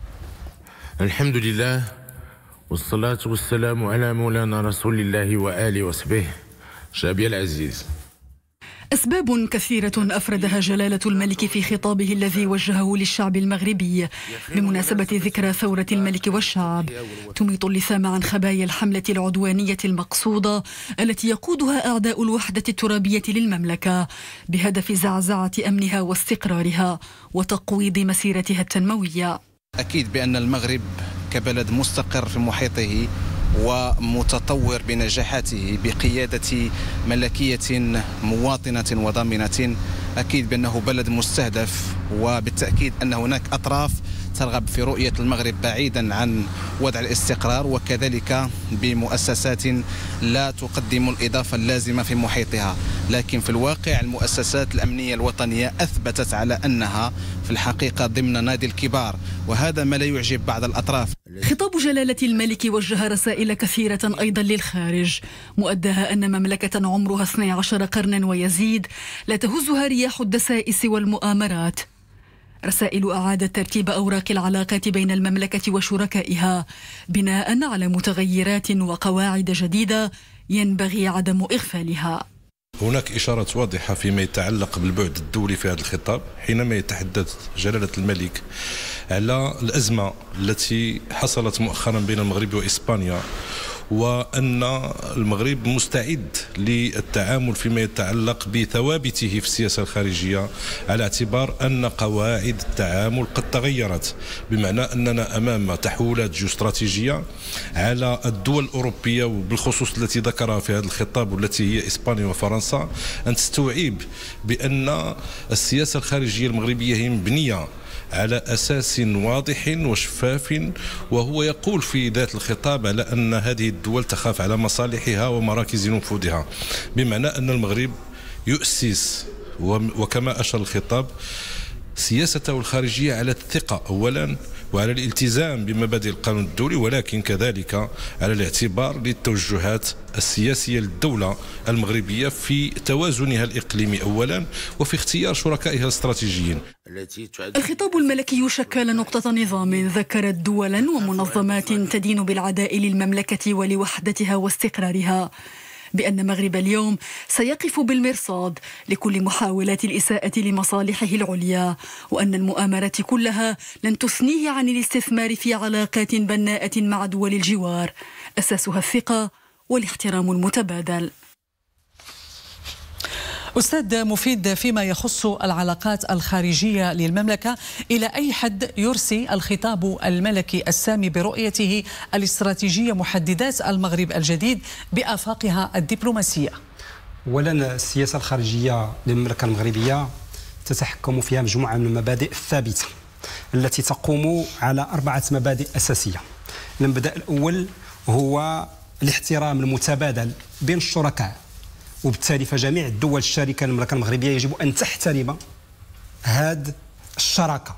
الحمد لله والصلاة والسلام على مولانا رسول الله وآله وصحبه. شعبي العزيز، أسباب كثيرة أفردها جلالة الملك في خطابه الذي وجهه للشعب المغربي بمناسبة ذكرى ثورة الملك والشعب تميط اللثام عن خبايا الحملة العدوانية المقصودة التي يقودها أعداء الوحدة الترابية للمملكة بهدف زعزعة أمنها واستقرارها وتقويض مسيرتها التنموية. أكيد بأن المغرب كبلد مستقر في محيطه ومتطور بنجاحاته بقيادة ملكية مواطنة وضامنة، أكيد بأنه بلد مستهدف، وبالتأكيد أن هناك أطراف ترغب في رؤية المغرب بعيدا عن وضع الاستقرار، وكذلك بمؤسسات لا تقدم الإضافة اللازمة في محيطها. لكن في الواقع المؤسسات الأمنية الوطنية أثبتت على أنها في الحقيقة ضمن نادي الكبار، وهذا ما لا يعجب بعض الأطراف. خطاب جلالة الملك وجه رسائل كثيرة أيضا للخارج، مؤداها أن مملكة عمرها 12 قرنا ويزيد لا تهزها رياح الدسائس والمؤامرات. رسائل أعادت ترتيب أوراق العلاقات بين المملكة وشركائها بناء على متغيرات وقواعد جديدة ينبغي عدم إغفالها. هناك إشارات واضحة فيما يتعلق بالبعد الدولي في هذا الخطاب، حينما يتحدث جلالة الملك على الأزمة التي حصلت مؤخرا بين المغرب وإسبانيا، وأن المغرب مستعد للتعامل فيما يتعلق بثوابته في السياسة الخارجية، على اعتبار أن قواعد التعامل قد تغيرت، بمعنى أننا أمام تحولات جيوستراتيجية على الدول الأوروبية وبالخصوص التي ذكرها في هذا الخطاب والتي هي إسبانيا وفرنسا، أن تستوعب بأن السياسة الخارجية المغربية هي مبنية على أساس واضح وشفاف، وهو يقول في ذات الخطاب على أن هذه الدول تخاف على مصالحها ومراكز نفوذها، بمعنى أن المغرب يؤسس وكما أشار الخطاب سياسته الخارجية على الثقة أولا، وعلى الالتزام بمبادئ القانون الدولي، ولكن كذلك على الاعتبار للتوجهات السياسية للدولة المغربية في توازنها الإقليمي أولا وفي اختيار شركائها الاستراتيجيين. الخطاب الملكي شكل نقطة نظام ذكرت دولا ومنظمات تدين بالعداء للمملكة ولوحدتها واستقرارها، بأن المغرب اليوم سيقف بالمرصاد لكل محاولات الإساءة لمصالحه العليا، وأن المؤامرات كلها لن تثنيه عن الاستثمار في علاقات بناءة مع دول الجوار أساسها الثقة والاحترام المتبادل. أستاذ مفيد، فيما يخص العلاقات الخارجية للمملكة، إلى أي حد يرسي الخطاب الملكي السامي برؤيته الاستراتيجية محددات المغرب الجديد بآفاقها الدبلوماسية؟ أولا، السياسة الخارجية للمملكة المغربية تتحكم فيها مجموعة من المبادئ الثابتة التي تقوم على 4 مبادئ أساسية. المبدأ الأول هو الاحترام المتبادل بين الشركاء، وبالتالي فجميع الدول الشاركة للمملكة المغربية يجب أن تحترم هذه الشراكة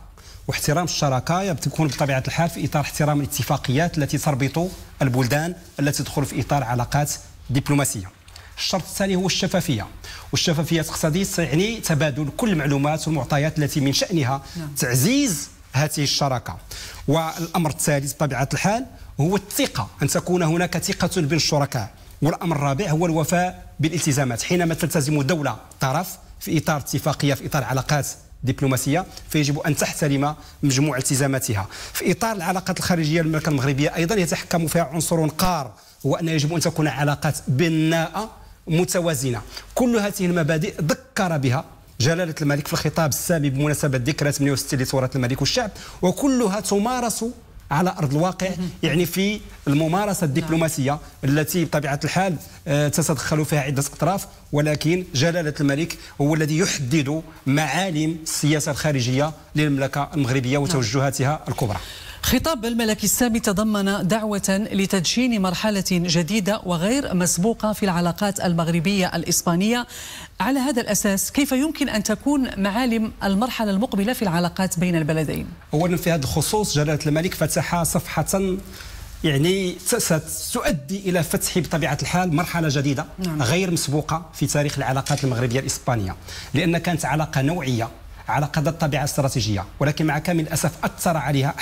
واحترام الشراكه تكون بطبيعه الحال في اطار احترام الاتفاقيات التي تربط البلدان التي تدخل في اطار علاقات دبلوماسيه. الشرط الثاني هو الشفافيه، والشفافيه الاقتصاديه يعني تبادل كل المعلومات والمعطيات التي من شانها تعزيز هذه الشراكه. والامر الثالث بطبيعه الحال هو الثقه، ان تكون هناك ثقه بين الشركاء. والامر الرابع هو الوفاء بالالتزامات. حينما تلتزم دوله طرف في اطار اتفاقيه في اطار علاقات دبلوماسيه فيجب ان تحترم مجموع التزاماتها. في اطار العلاقات الخارجيه للمملكه المغربيه ايضا يتحكم فيها عنصر قار، هو ان يجب ان تكون علاقات بناءه متوازنه. كل هذه المبادئ ذكر بها جلاله الملك في الخطاب السامي بمناسبه ذكرى 68 لثوره الملك والشعب، وكلها تمارس على ارض الواقع، يعني في الممارسه الدبلوماسيه التي بطبيعه الحال تتدخل فيها عده اطراف، ولكن جلاله الملك هو الذي يحدد معالم السياسه الخارجيه للمملكه المغربيه وتوجهاتها الكبرى. خطاب الملك السامي تضمن دعوة لتدشين مرحلة جديدة وغير مسبوقة في العلاقات المغربية الإسبانية. على هذا الأساس كيف يمكن أن تكون معالم المرحلة المقبلة في العلاقات بين البلدين؟ أولا في هذا الخصوص جلالة الملك فتح صفحة يعني ستؤدي إلى فتح بطبيعة الحال مرحلة جديدة غير مسبوقة في تاريخ العلاقات المغربية الإسبانية، لأن كانت علاقة نوعية، علاقة ذات طبيعة استراتيجية، ولكن مع كامل الأسف أثر عليها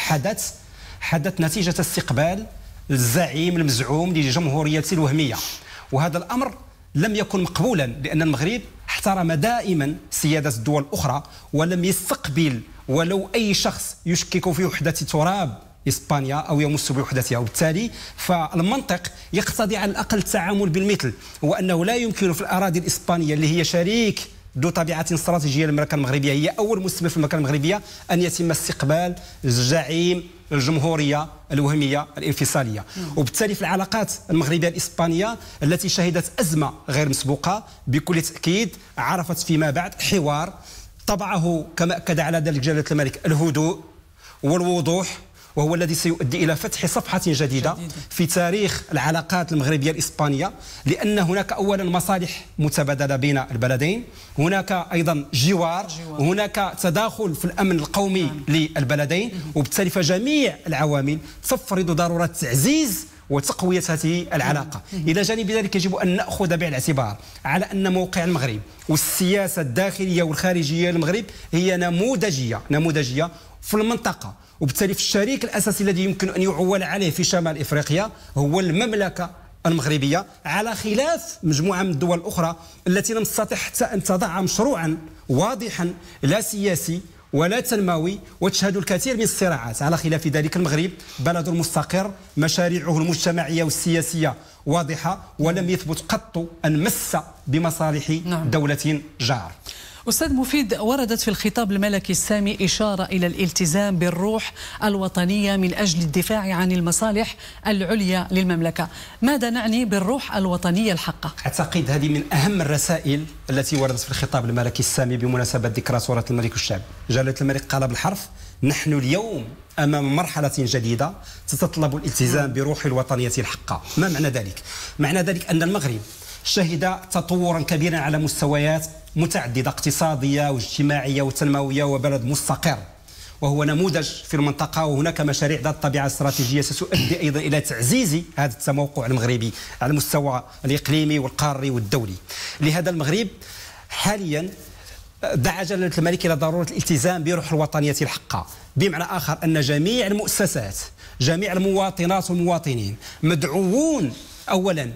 حدث نتيجة استقبال الزعيم المزعوم للجمهورية الوهمية. وهذا الأمر لم يكن مقبولا، لأن المغرب احترم دائما سيادة الدول الأخرى ولم يستقبل ولو أي شخص يشكك في وحدة تراب إسبانيا أو يمس بوحدتها، وبالتالي فالمنطق يقتضي على الأقل التعامل بالمثل، وأنه لا يمكن في الأراضي الإسبانية اللي هي شريك ذو طبيعة استراتيجية للمملكة المغربية، هي أول مستثمر في المملكة المغربية، أن يتم استقبال زعيم الجمهورية الوهمية الانفصالية. وبالتالي في العلاقات المغربية الإسبانية التي شهدت أزمة غير مسبوقة بكل تأكيد عرفت فيما بعد حوار طبعه كما أكد على ذلك جلالة الملك الهدوء والوضوح، وهو الذي سيؤدي إلى فتح صفحة جديدة في تاريخ العلاقات المغربية الإسبانية، لأن هناك أولا مصالح متبادلة بين البلدين، هناك أيضا جوار، هناك تداخل في الأمن القومي للبلدين، وبالتالي فجميع العوامل تفرض ضرورة تعزيز وتقوية هذه العلاقة. إلى جانب ذلك يجب أن نأخذ بعين الاعتبار على أن موقع المغرب والسياسة الداخلية والخارجية للمغرب هي نموذجية في المنطقة، وبالتالي في الشريك الأساسي الذي يمكن أن يعول عليه في شمال إفريقيا هو المملكة المغربية، على خلاف مجموعة من الدول الأخرى التي لم تستطع حتى أن تضع مشروعا واضحا لا سياسي ولا تنموي وتشهد الكثير من الصراعات. على خلاف ذلك المغرب بلد مستقر، مشاريعه المجتمعية والسياسية واضحة، ولم يثبت قط أن مس بمصالح دولة جار. أستاذ مفيد، وردت في الخطاب الملكي السامي إشارة إلى الالتزام بالروح الوطنية من أجل الدفاع عن المصالح العليا للمملكة. ماذا نعني بالروح الوطنية الحقة؟ أعتقد هذه من أهم الرسائل التي وردت في الخطاب الملكي السامي بمناسبة ذكرى ثورة الملك والشعب. جلالة الملك قال بالحرف: نحن اليوم أمام مرحلة جديدة تتطلب الالتزام بروح الوطنية الحقة. ما معنى ذلك؟ معنى ذلك أن المغرب شهد تطورا كبيرا على مستويات متعددة، اقتصادية واجتماعية وتنموية، وبلد مستقر وهو نموذج في المنطقة، وهناك مشاريع ذات طبيعة استراتيجية ستؤدي أيضا إلى تعزيز هذا التموقع المغربي على المستوى الإقليمي والقاري والدولي. لهذا المغرب حاليا دعا جلالة الملك إلى ضرورة الالتزام بروح الوطنية الحقة، بمعنى آخر أن جميع المؤسسات، جميع المواطنات والمواطنين مدعوون أولا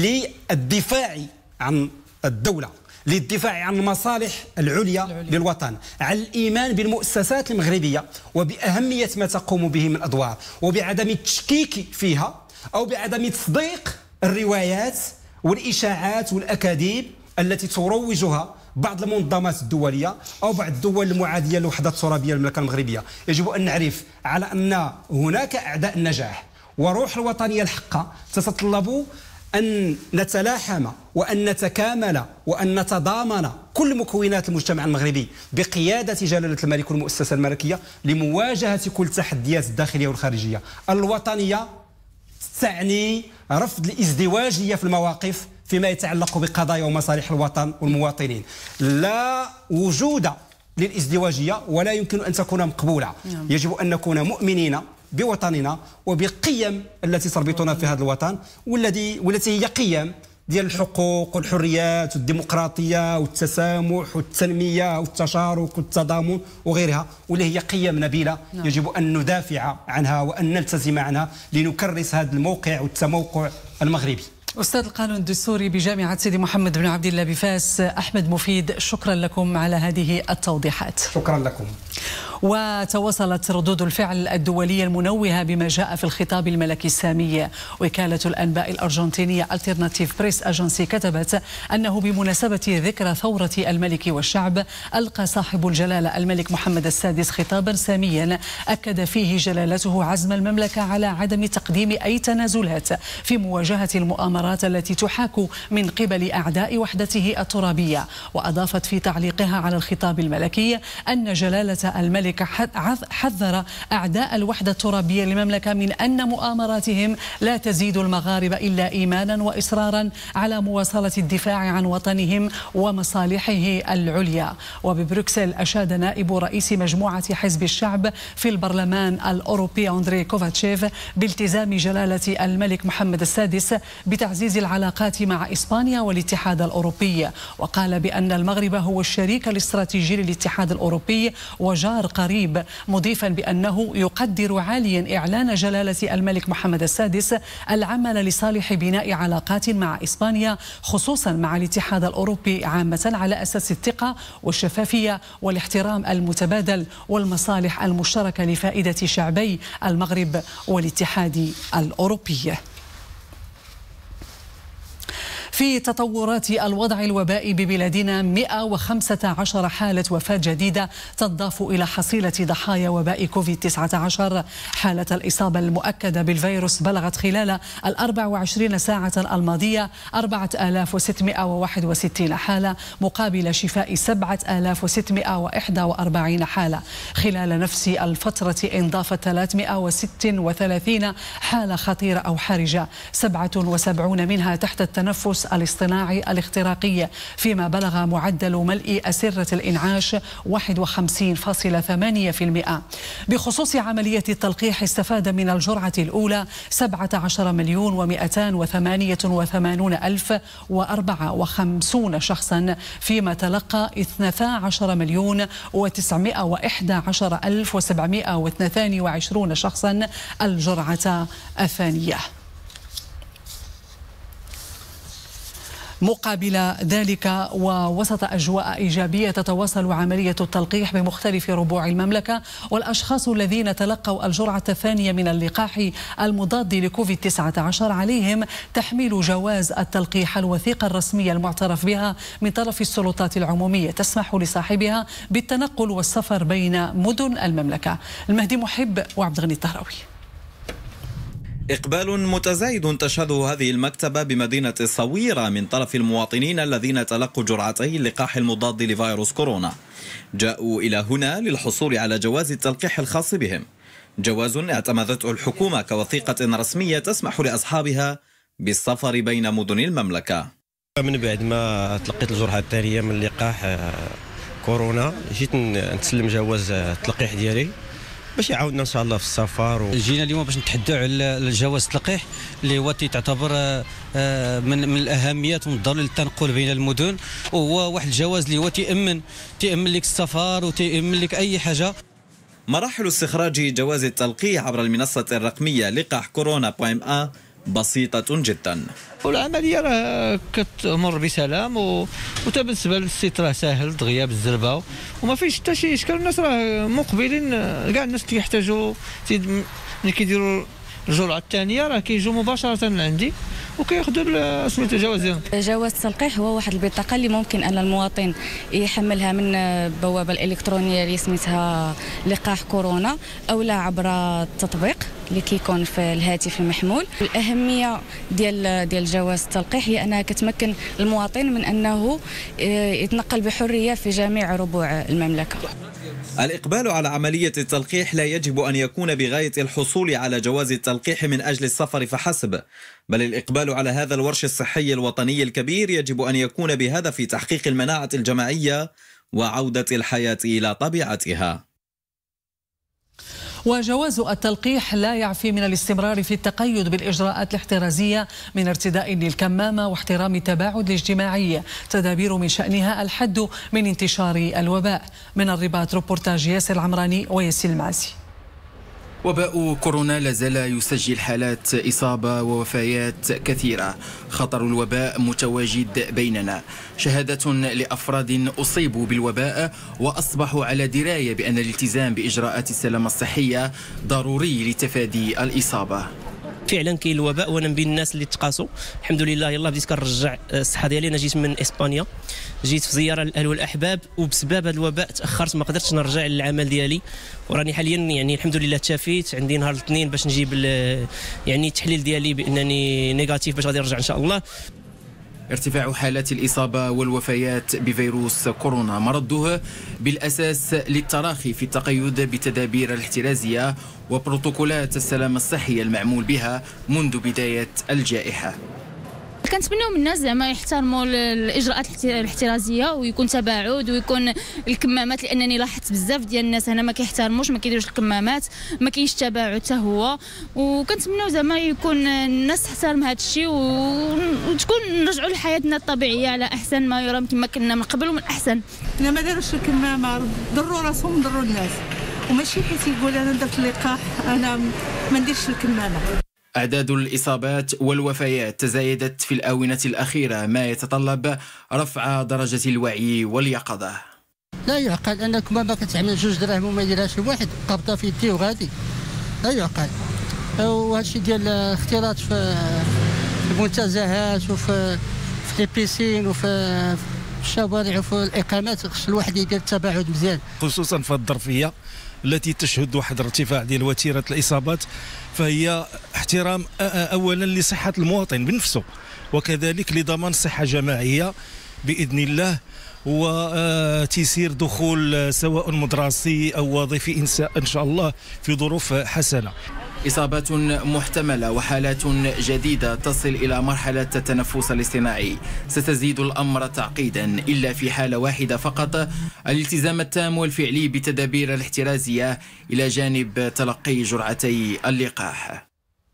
للدفاع عن الدولة، للدفاع عن المصالح العليا للوطن، على الإيمان بالمؤسسات المغربية وبأهمية ما تقوم به من أدوار، وبعدم التشكيك فيها أو بعدم تصديق الروايات والإشاعات والأكاذيب التي تروجها بعض المنظمات الدولية أو بعض الدول المعادية للوحدة الترابية للمملكة المغربية. يجب أن نعرف على أن هناك أعداء النجاح، وروح الوطنية الحقة تتطلب أن نتلاحم وأن نتكامل وأن نتضامن كل مكونات المجتمع المغربي بقيادة جلالة الملك والمؤسسة الملكية لمواجهة كل التحديات الداخلية والخارجية. الوطنية تعني رفض الازدواجية في المواقف فيما يتعلق بقضايا ومصالح الوطن والمواطنين. لا وجود للازدواجية ولا يمكن أن تكون مقبولة. يجب أن نكون مؤمنين بوطننا وبقيم التي تربطنا في هذا الوطن والتي هي قيم ديال الحقوق والحريات والديمقراطية والتسامح والتنمية والتشارك والتضامن وغيرها، واللي هي قيم نبيلة يجب أن ندافع عنها وأن نلتزم عنها لنكرس هذا الموقع والتموقع المغربي. أستاذ القانون الدستوري بجامعة سيدي محمد بن عبد الله بفاس أحمد مفيد، شكرا لكم على هذه التوضيحات. شكرا لكم. وتواصلت ردود الفعل الدولية المنوهة بما جاء في الخطاب الملكي السامي. وكالة الأنباء الأرجنتينية Alternative Press Agency كتبت أنه بمناسبة ذكرى ثورة الملك والشعب ألقى صاحب الجلالة الملك محمد السادس خطابا ساميا أكد فيه جلالته عزم المملكة على عدم تقديم أي تنازلات في مواجهة المؤامرات التي تحاك من قبل أعداء وحدته الترابية. وأضافت في تعليقها على الخطاب الملكي أن جلالة الملك حذر أعداء الوحدة الترابية للمملكة من أن مؤامراتهم لا تزيد المغاربة إلا إيمانا وإصرارا على مواصلة الدفاع عن وطنهم ومصالحه العليا. وببروكسل أشاد نائب رئيس مجموعة حزب الشعب في البرلمان الأوروبي أندري كوفاتشيف بالتزام جلالة الملك محمد السادس بتعزيز العلاقات مع إسبانيا والاتحاد الأوروبي، وقال بأن المغرب هو الشريك الاستراتيجي للاتحاد الأوروبي وجار قريب، مضيفا بأنه يقدر عاليا إعلان جلالة الملك محمد السادس العمل لصالح بناء علاقات مع إسبانيا خصوصا مع الاتحاد الأوروبي عامة على أساس الثقة والشفافية والاحترام المتبادل والمصالح المشتركة لفائدة شعبي المغرب والاتحاد الأوروبي. في تطورات الوضع الوبائي ببلادنا 115 حالة وفاة جديدة تضاف إلى حصيلة ضحايا وباء كوفيد-19. حالة الإصابة المؤكدة بالفيروس بلغت خلال 24 ساعة الماضية 4661 حالة مقابل شفاء 7641 حالة. خلال نفس الفترة انضافت 336 حالة خطيرة أو حرجة، 77 منها تحت التنفس الاصطناعي الاختراقي، فيما بلغ معدل ملء أسرة الإنعاش 51.8%. بخصوص عملية التلقيح استفاد من الجرعة الأولى 17,288,054 شخصا، فيما تلقى 12,911,722 شخصا الجرعة الثانية. مقابل ذلك ووسط أجواء إيجابية تتواصل عملية التلقيح بمختلف ربوع المملكة، والأشخاص الذين تلقوا الجرعة الثانية من اللقاح المضاد لكوفيد-19 عليهم تحميل جواز التلقيح الوثيقة الرسمية المعترف بها من طرف السلطات العمومية تسمح لصاحبها بالتنقل والسفر بين مدن المملكة. المهدي محب وعبد الغني الطهراوي. إقبال متزايد تشهده هذه المكتبة بمدينة الصويرة من طرف المواطنين الذين تلقوا جرعتي اللقاح المضاد لفيروس كورونا. جاءوا إلى هنا للحصول على جواز التلقيح الخاص بهم، جواز اعتمدته الحكومة كوثيقة رسمية تسمح لأصحابها بالسفر بين مدن المملكة. من بعد ما تلقيت الجرعة الثانية من لقاح كورونا جيت نتسلم جواز التلقيح ديالي باش يعاودنا ان شاء الله في السفر جينا اليوم باش نتحداو على الجواز التلقيح اللي هو تعتبر من الاهميات ومن الضروري للتنقل بين المدن، وهو واحد الجواز اللي هو تيأمن لك السفر وتيأمن لك اي حاجه. مراحل استخراج جواز التلقيح عبر المنصه الرقميه لقاح كورونا.a بسيطة جدا، والعملية راه كتمر بسلام وتا بالنسبة للسيت راه ساهل دغيا بالزربة وما فيش حتى شي إشكال. الناس راه مقبلين، كاع الناس كيحتاجوا ملي كيديروا الجرعة الثانية راه كيجوا مباشرة عندي وكياخذوا سميتو الجواز ديالهم. جواز التلقيح هو واحد البطاقة اللي ممكن أن المواطن يحملها من البوابة الإلكترونية اللي سميتها لقاح كورونا أو لا عبر التطبيق اللي كيكون في الهاتف المحمول. الأهمية ديال جواز التلقيح هي أنها كتمكن المواطن من أنه يتنقل بحرية في جميع ربوع المملكة. الإقبال على عملية التلقيح لا يجب أن يكون بغاية الحصول على جواز التلقيح من أجل السفر فحسب، بل الإقبال على هذا الورش الصحي الوطني الكبير يجب أن يكون بهدف تحقيق المناعة الجماعية وعودة الحياة إلى طبيعتها. وجواز التلقيح لا يعفي من الاستمرار في التقيد بالإجراءات الاحترازية من ارتداء للكمامة واحترام التباعد الاجتماعي، تدابير من شأنها الحد من انتشار الوباء. من الرباط روبورتاج ياسر العمراني وياسر المعزي. وباء كورونا لازال يسجل حالات إصابة ووفيات كثيرة. خطر الوباء متواجد بيننا. شهادة لأفراد أصيبوا بالوباء وأصبحوا على دراية بأن الالتزام بإجراءات السلامة الصحية ضروري لتفادي الإصابة. فعلا كاين الوباء، وانا من بين الناس اللي تقاسوا الحمد لله. يلا بديت كنرجع الصحه ديالي. انا جيت من اسبانيا، جيت في زياره للاهل والاحباب، وبسبب هذا الوباء تاخرت، ما قدرتش نرجع للعمل ديالي. وراني حاليا يعني الحمد لله تشافيت. عندي نهار الاثنين باش نجيب يعني التحليل ديالي بانني نيجاتيف باش غادي نرجع ان شاء الله. ارتفاع حالات الإصابة والوفيات بفيروس كورونا مرده بالأساس للتراخي في التقيد بالتدابير الاحترازية وبروتوكولات السلامة الصحية المعمول بها منذ بداية الجائحة. كنتمنوا من الناس زعما يحترموا الاجراءات الاحترازيه ويكون تباعد ويكون الكمامات، لانني لاحظت بزاف ديال الناس هنا ما كيحترموش، ما كيديروش الكمامات، ما كاينش تباعد حتى هو. وكنتمنوا زعما يكون الناس تحترم هذا الشيء وتكون نرجعوا لحياتنا الطبيعيه على احسن ما يرام كما كنا من قبل ومن احسن. الا ما داروش الكمامه ضروا راسهم ضروا الناس، وماشي حيت يقول انا درت اللقاح انا ما نديرش الكمامه. أعداد الإصابات والوفيات تزايدت في الآونة الأخيرة، ما يتطلب رفع درجة الوعي واليقظة. لا يعقل أنكم ما كتعمل 2 دراهم وما يديرهاش واحد، قبضة في يدي وغادي. لا يعقل. وهذا الشيء ديال الاختلاط في المنتزهات وفي لي بيسين وفي الشوارع وفي الإقامات، خص الواحد يدير التباعد مزيان. خصوصا في الظرفية التي تشهد واحد الارتفاع ديال وتيرة الإصابات، فهي احترام أولا لصحة المواطن بنفسه، وكذلك لضمان صحة جماعية بإذن الله، وتيسير دخول سواء مدرسي أو وظيفي إن شاء الله في ظروف حسنة. إصابات محتملة وحالات جديدة تصل إلى مرحلة التنفس الاصطناعي. ستزيد الأمر تعقيدا إلا في حالة واحدة فقط، الالتزام التام والفعلي بالتدابير الاحترازية إلى جانب تلقي جرعتي اللقاح.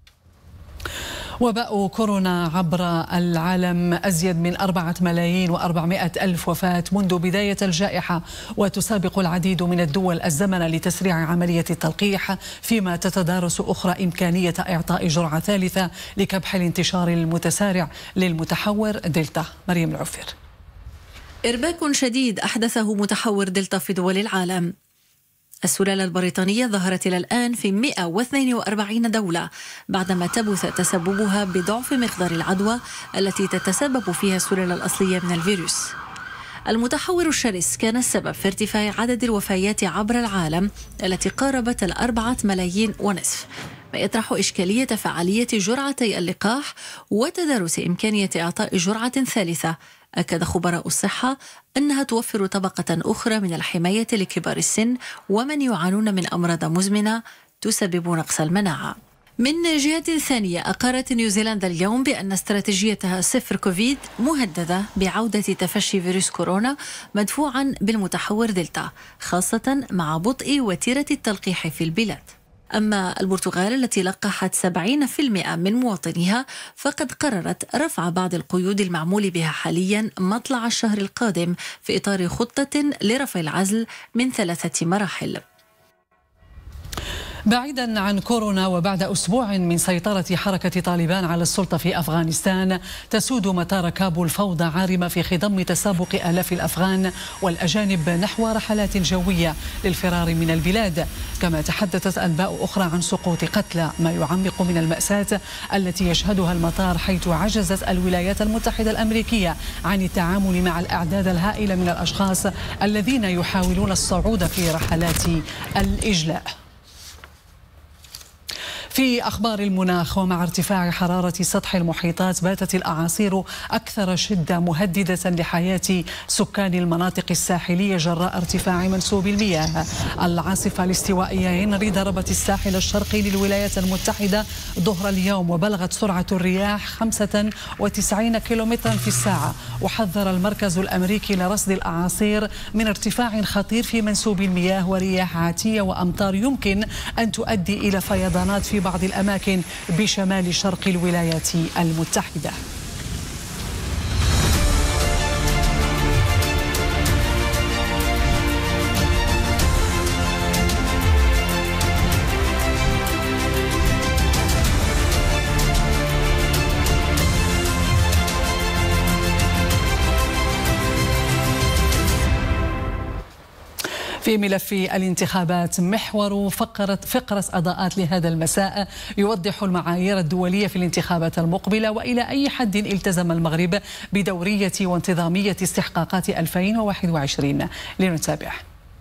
وباء كورونا عبر العالم، أزيد من 4,400,000 وفاة منذ بداية الجائحة، وتسابق العديد من الدول الزمن لتسريع عملية التلقيح، فيما تتدارس أخرى إمكانية إعطاء جرعة ثالثة لكبح الانتشار المتسارع للمتحور دلتا. مريم العفير. إرباك شديد أحدثه متحور دلتا في دول العالم. السلالة البريطانية ظهرت إلى الآن في 142 دولة بعدما تبث تسببها بضعف مقدار العدوى التي تتسبب فيها السلالة الأصلية من الفيروس. المتحور الشرس كان السبب في ارتفاع عدد الوفيات عبر العالم التي قاربت 4.5 ملايين، ما يطرح إشكالية فعالية جرعتي اللقاح وتدارس إمكانية إعطاء جرعة ثالثة. أكد خبراء الصحة أنها توفر طبقة أخرى من الحماية لكبار السن ومن يعانون من أمراض مزمنة تسبب نقص المناعة. من جهة ثانية، أقرت نيوزيلندا اليوم بأن استراتيجيتها صفر كوفيد مهددة بعودة تفشي فيروس كورونا مدفوعا بالمتحور دلتا، خاصة مع بطء وتيرة التلقيح في البلاد. أما البرتغال التي لقحت 70% من مواطنيها فقد قررت رفع بعض القيود المعمول بها حاليا مطلع الشهر القادم في إطار خطة لرفع العزل من 3 مراحل. بعيدا عن كورونا، وبعد أسبوع من سيطرة حركة طالبان على السلطة في أفغانستان، تسود مطار كابول فوضى عارمة في خضم تسابق آلاف الأفغان والأجانب نحو رحلات جوية للفرار من البلاد. كما تحدثت أنباء أخرى عن سقوط قتلى، ما يعمق من المأساة التي يشهدها المطار، حيث عجزت الولايات المتحدة الأمريكية عن التعامل مع الأعداد الهائلة من الأشخاص الذين يحاولون الصعود في رحلات الإجلاء. في أخبار المناخ، ومع ارتفاع حرارة سطح المحيطات باتت الأعاصير أكثر شدة مهددة لحياة سكان المناطق الساحلية جراء ارتفاع منسوب المياه. العاصفة الاستوائية هنري ضربت الساحل الشرقي للولايات المتحدة ظهر اليوم، وبلغت سرعة الرياح 95 كيلومترا في الساعة. وحذر المركز الأمريكي لرصد الأعاصير من ارتفاع خطير في منسوب المياه ورياح عاتية وأمطار يمكن أن تؤدي إلى فيضانات في بعض الأماكن بشمال شرق الولايات المتحدة. في ملف الانتخابات، محور فقرة أضاءات لهذا المساء يوضح المعايير الدولية في الانتخابات المقبلة وإلى أي حد التزم المغرب بدورية وانتظامية استحقاقات 2021. لنتابع.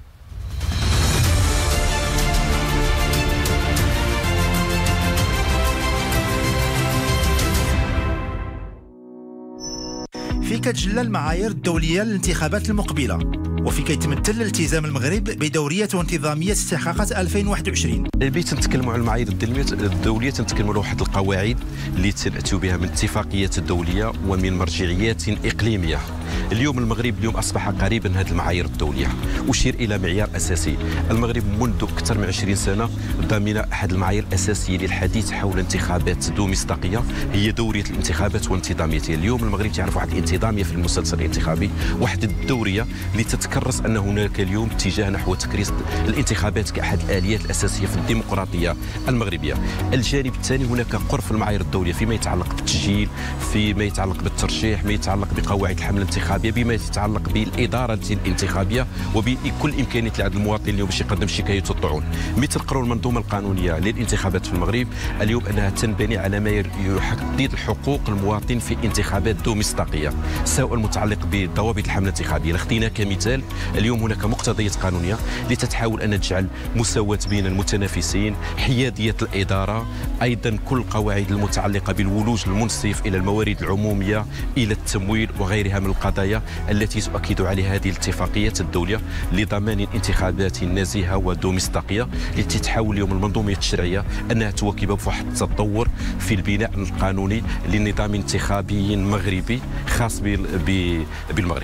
فيك تجلى المعايير الدولية للانتخابات المقبلة، وفيك يتمثل الالتزام المغرب بدورية وانتظامية استحقاقات 2021. اللي تنتكلموا على المعايير الدولية تنتكلموا على واحد القواعد اللي تنأتوا بها من اتفاقيات دولية ومن مرجعيات إقليمية. اليوم المغرب أصبح قريبا من هذه المعايير الدولية، أشير إلى معيار أساسي. المغرب منذ أكثر من 20 سنة ضمن أحد المعايير الأساسية للحديث حول انتخابات دومستقية، هي دورية الانتخابات وانتظاميتها. اليوم المغرب تعرف واحد الانتظامية في المسلسل الانتخابي، واحد الدورية اللي تتكرس أن هناك اليوم اتجاه نحو تكريس الانتخابات كأحد الآليات الأساسية في الديمقراطية المغربية. الجانب الثاني، هناك قرب في المعايير الدولية فيما يتعلق بالتسجيل، فيما يتعلق بالترشيح، ما يتعلق بقواعد الحملة الانتخابية، بما يتعلق بالإدارة الانتخابية، وبكل إمكانية لهذا المواطن اليوم باش يقدم شكايته الطعون. مثل قرار المنظومة القانونية للانتخابات في المغرب اليوم أنها تنبني على ما يحدد حقوق المواطن في انتخابات دومستقية، سواء المتعلق بضوابط الحملة الانتخابية. لخدينا كمثال، اليوم هناك مقتضيات قانونية لتتحاول أن تجعل مساواة بين المتنافسين، حيادية الإدارة، أيضا كل القواعد المتعلقة بالولوج المنصف إلى الموارد العمومية، إلى التمويل وغيرها من القضايا التي تؤكد عليها هذه الاتفاقيات الدولية لضمان انتخابات نزيهة ودومستقية، التي تحاول اليوم المنظومة التشريعية أنها تواكب بواحد التطور في البناء القانوني لنظام انتخابي مغربي خاص بالمغرب.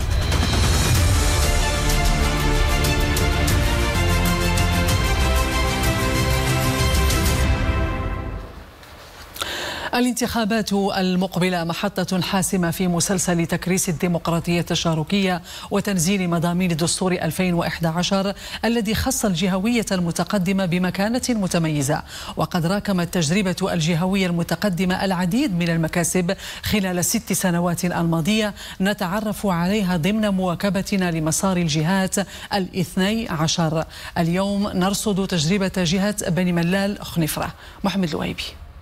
الانتخابات المقبلة محطة حاسمة في مسلسل تكريس الديمقراطية التشاركية وتنزيل مضامين الدستور 2011 الذي خص الجهوية المتقدمة بمكانة متميزة. وقد راكمت التجربة الجهوية المتقدمة العديد من المكاسب خلال 6 سنوات الماضية نتعرف عليها ضمن مواكبتنا لمسار الجهات 12. اليوم نرصد تجربة جهة بني ملال خنيفرة. محمد الوهيبي.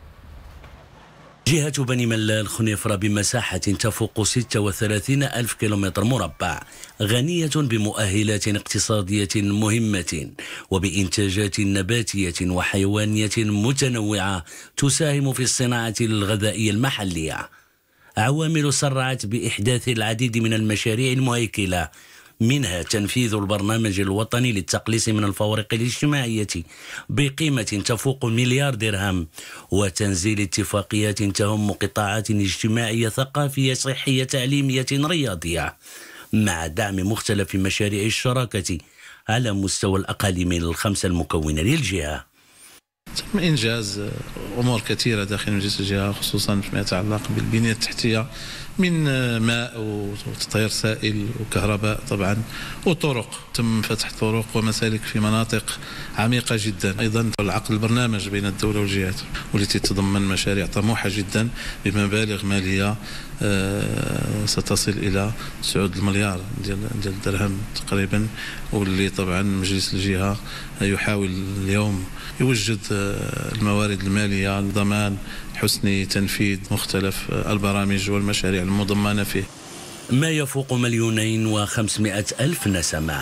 جهة بني ملال خنيفرة بمساحة تفوق 36 ألف كيلومتر مربع، غنية بمؤهلات اقتصادية مهمة وبإنتاجات نباتية وحيوانية متنوعة تساهم في الصناعة الغذائية المحلية، عوامل سرعت بإحداث العديد من المشاريع المهيكلة، منها تنفيذ البرنامج الوطني للتقليص من الفوارق الاجتماعية بقيمة تفوق 1 مليار درهم، وتنزيل اتفاقيات تهم قطاعات اجتماعية ثقافية صحية تعليمية رياضية، مع دعم مختلف مشاريع الشراكة على مستوى الأقاليم ال5 المكونة للجهة. تم إنجاز أمور كثيرة داخل مجلس الجهة، خصوصا فيما يتعلق بالبنية التحتية من ماء وتطهير سائل وكهرباء طبعا وطرق. تم فتح طرق ومسالك في مناطق عميقة جدا. أيضا العقد البرنامج بين الدولة والجهات والتي تتضمن مشاريع طموحة جدا بمبالغ مالية ستصل إلى 9 مليار ديال الدرهم تقريبا، واللي طبعا مجلس الجهة يحاول اليوم يوجد الموارد المالية لضمان حسن تنفيذ مختلف البرامج والمشاريع المضمنة فيه. ما يفوق 2,500,000 نسمة.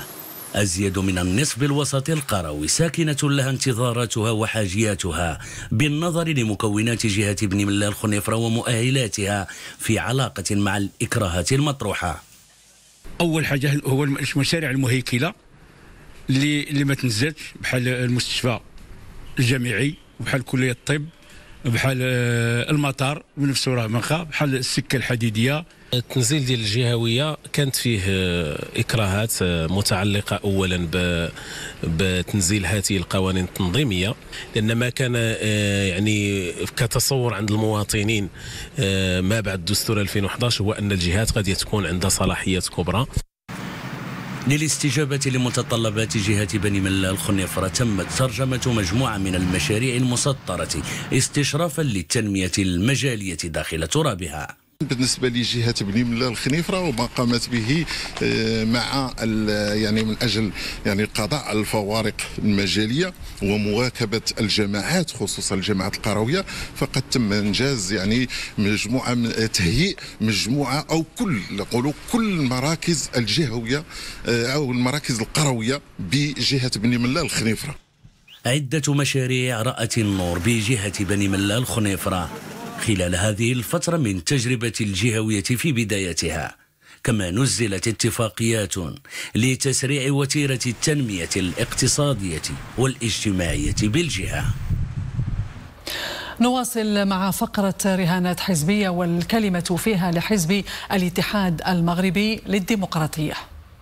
أزيد من النصف الوسط القروي ساكنة لها انتظاراتها وحاجياتها بالنظر لمكونات جهة بني ملال الخنيفرة ومؤهلاتها في علاقة مع الإكراهات المطروحة. أول حاجة هو المشاريع المهيكلة اللي ما تنزلش، بحال المستشفى الجامعي وبحال كلية الطب، بحال المطار بنفسه راه منخا، بحال السكة الحديدية. التنزيل ديال الجهوية كانت فيه إكراهات متعلقة أولا بتنزيل هذه القوانين التنظيمية، لأن ما كان يعني كتصور عند المواطنين ما بعد دستور 2011 هو أن الجهات قد تكون عندها صلاحيات كبرى. للاستجابة لمتطلبات جهة بني ملال الخنيفرة تمت ترجمة مجموعة من المشاريع المسطرة استشرافا للتنمية المجالية داخل ترابها. بالنسبة لجهة بني ملال الخنيفرة وما قامت به مع يعني من أجل يعني القضاء على الفوارق المجالية ومواكبة الجماعات خصوصا الجماعات القروية، فقد تم إنجاز يعني مجموعة تهيئ مجموعة أو كل المراكز الجهوية أو المراكز القروية بجهة بني ملال الخنيفرة. عدة مشاريع رأت النور بجهة بني ملال الخنيفرة خلال هذه الفترة من تجربة الجهوية في بدايتها، كما نزلت اتفاقيات لتسريع وتيرة التنمية الاقتصادية والاجتماعية بالجهة. نواصل مع فقرة رهانات حزبية والكلمة فيها لحزب الاتحاد المغربي للديمقراطية.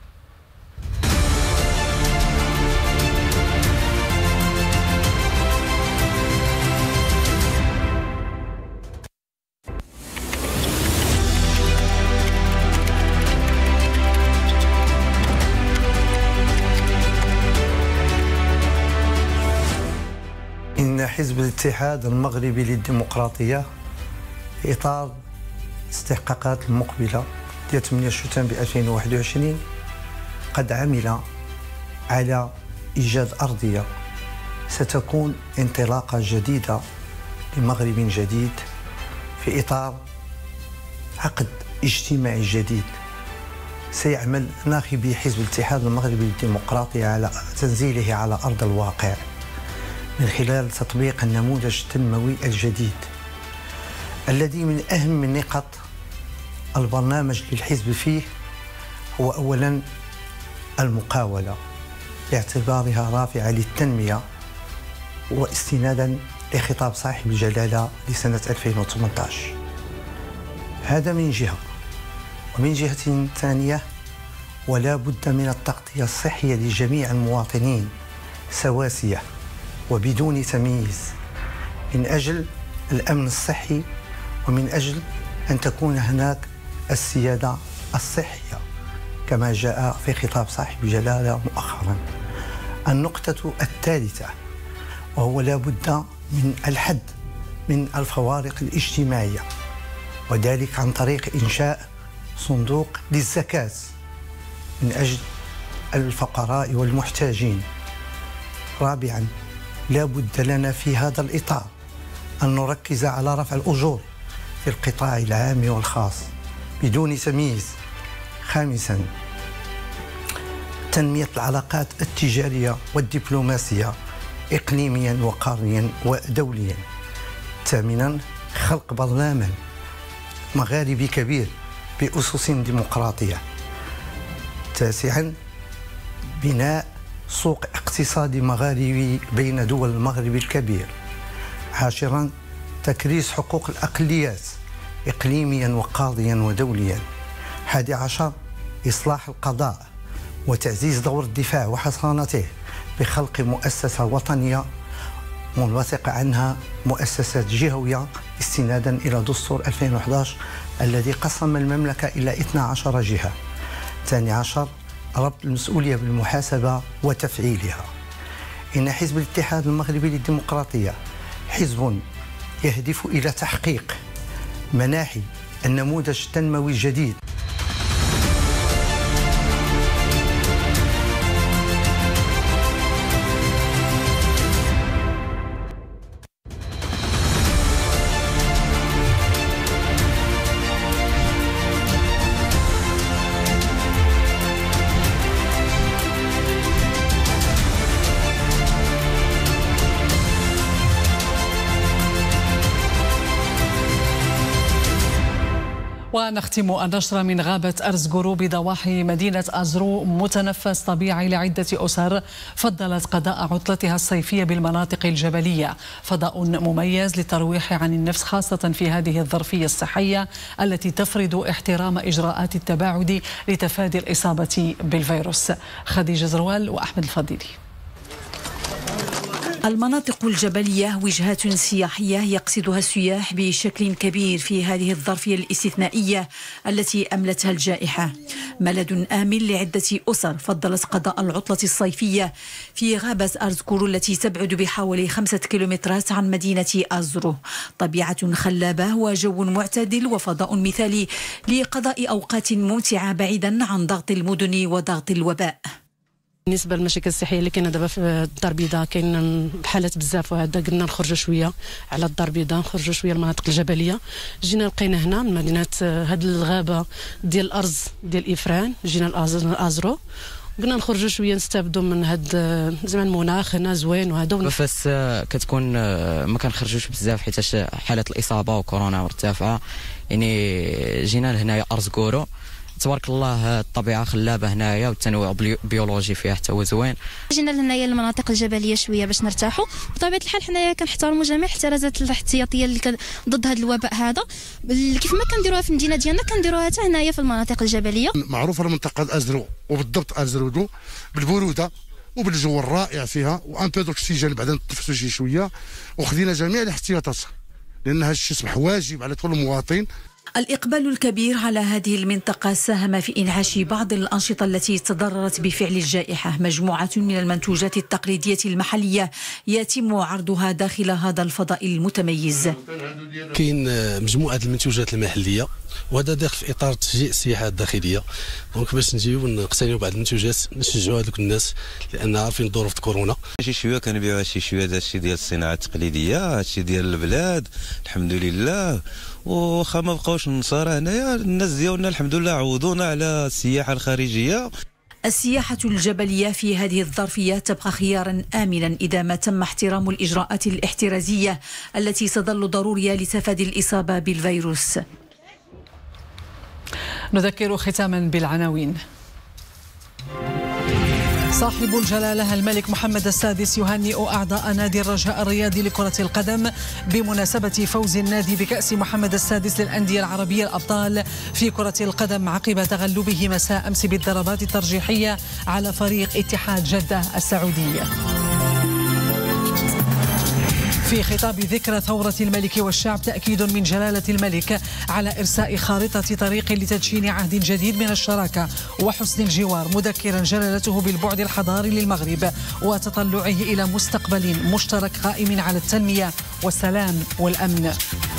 إن حزب الاتحاد المغربي للديمقراطية في إطار استحقاقات المقبلة ديال 8 شتنبر 2021 قد عمل على إيجاد أرضية ستكون انطلاقة جديدة لمغرب جديد في إطار عقد اجتماعي جديد سيعمل ناخبي حزب الاتحاد المغربي للديمقراطية على تنزيله على أرض الواقع من خلال تطبيق النموذج التنموي الجديد الذي من أهم نقاط البرنامج للحزب فيه هو أولا المقاولة باعتبارها رافعة للتنمية واستنادا لخطاب صاحب الجلالة لسنة 2018. هذا من جهة، ومن جهة ثانية ولا بد من التغطية الصحية لجميع المواطنين سواسية وبدون تمييز من أجل الأمن الصحي ومن أجل أن تكون هناك السيادة الصحية كما جاء في خطاب صاحب الجلالة مؤخرا. النقطة الثالثة وهو لا بد من الحد من الفوارق الاجتماعية، وذلك عن طريق إنشاء صندوق للزكاة من أجل الفقراء والمحتاجين. رابعا لا بد لنا في هذا الإطار أن نركز على رفع الأجور في القطاع العام والخاص بدون تمييز. خامسا تنمية العلاقات التجارية والدبلوماسية إقليميا وقاريا ودوليا. ثامنا خلق برلمان مغاربي كبير بأسس ديمقراطية. تاسعا بناء سوق اقتصادي مغاربي بين دول المغرب الكبير. عاشرا تكريس حقوق الأقليات إقليميا وقاريا ودوليا. 11 إصلاح القضاء وتعزيز دور الدفاع وحصانته بخلق مؤسسة وطنية منبثقة عنها مؤسسات جهوية استنادا إلى دستور 2011 الذي قسم المملكة إلى 12 جهة. 12 ربط المسؤولية بالمحاسبة وتفعيلها. إن حزب الاتحاد المغربي للديمقراطية حزب يهدف إلى تحقيق مناحي النموذج التنموي الجديد. ونختم النشرة من غابة أرزغورو بضواحي مدينة أزرو. متنفس طبيعي لعدة أسر فضلت قضاء عطلتها الصيفية بالمناطق الجبلية، فضاء مميز للترويح عن النفس خاصة في هذه الظرفية الصحية التي تفرض احترام إجراءات التباعد لتفادي الإصابة بالفيروس. خديجة زروال وأحمد الفضيلي. المناطق الجبلية وجهات سياحية يقصدها السياح بشكل كبير في هذه الظرفية الاستثنائية التي أملتها الجائحة. ملد آمن لعدة أسر فضلت قضاء العطلة الصيفية في غابة أرزغورو التي تبعد بحوالي 5 كيلومترات عن مدينة أزرو. طبيعة خلابة وجو معتدل وفضاء مثالي لقضاء أوقات ممتعة بعيدا عن ضغط المدن وضغط الوباء. بالنسبه للمشاكل الصحيه اللي كاينه دابا في الدار البيضاء كاين حالات بزاف، وهذا قلنا نخرجوا شويه على الدار البيضاء، نخرجوا شويه المناطق الجبليه. جينا لقينا هنا مدينه هذه الغابه ديال الارز ديال افران، جينا لازرو قلنا نخرجوا شويه نستافدوا من هذا زعما المناخ هنا زوين وهذا. بس كتكون ما كنخرجوش بزاف حيت حالات الاصابه وكورونا مرتفعه، يعني جينا لهنايا أرزغورو تبارك الله الطبيعه خلابه هنايا والتنوع البيولوجي فيها حتى هو زوين. جينا لهنايا المناطق الجبليه شويه باش نرتاحوا، بطبيعه الحال حنايا كنحترموا جميع الاحترازات الاحتياطيه اللي ضد هذا الوباء هذا، كيف ما كنديروها في المدينه ديالنا كنديروها حتى هنايا في المناطق الجبليه. معروفه المنطقه ازرو وبالضبط ازرودو بالبروده وبالجو الرائع فيها وان بو دوكسيجين بعدا نتنفسوا شي شويه، وخدينا جميع الاحتياطات لان هذا الشيء اصبح واجب على كل مواطن. الإقبال الكبير على هذه المنطقة ساهم في إنعاش بعض الأنشطة التي تضررت بفعل الجائحة. مجموعة من المنتوجات التقليدية المحلية يتم عرضها داخل هذا الفضاء المتميز. كاين مجموعة المنتوجات المحلية وهذا داخل في إطار تشجيع السياحة الداخلية، دونك باش نجيو ونقتنيو بعض المنتوجات نشجعوا هذوك الناس لأن عارفين ظروف كورونا. شي شويه كنبيعوا شي شويه داكشي ديال الصناعة التقليدية، هادشي ديال البلاد الحمد لله، وخا ما بقاوش النصارى هنايا الناس ديالنا الحمد لله عوضونا على السياحة الخارجية. السياحة الجبلية في هذه الظرفية تبقى خيارا آمنا إذا ما تم احترام الإجراءات الاحترازية التي ستظل ضرورية لتفادي الإصابة بالفيروس. نذكر ختاما بالعناوين. صاحب الجلالة الملك محمد السادس يهنئ أعضاء نادي الرجاء الرياضي لكرة القدم بمناسبة فوز النادي بكأس محمد السادس للأندية العربية الأبطال في كرة القدم عقب تغلبه مساء أمس بالضربات الترجيحية على فريق اتحاد جدة السعودية. في خطاب ذكرى ثورة الملك والشعب تأكيد من جلالة الملك على إرساء خارطة طريق لتدشين عهد جديد من الشراكة وحسن الجوار، مذكرا جلالته بالبعد الحضاري للمغرب وتطلعه إلى مستقبل مشترك قائم على التنمية والسلام والأمن.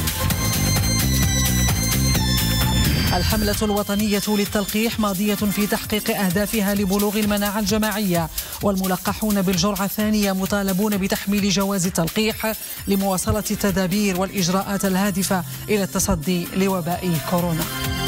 الحملة الوطنية للتلقيح ماضية في تحقيق أهدافها لبلوغ المناعة الجماعية، والملقحون بالجرعة الثانية مطالبون بتحميل جواز التلقيح لمواصلة التدابير والإجراءات الهادفة إلى التصدي لوباء كورونا.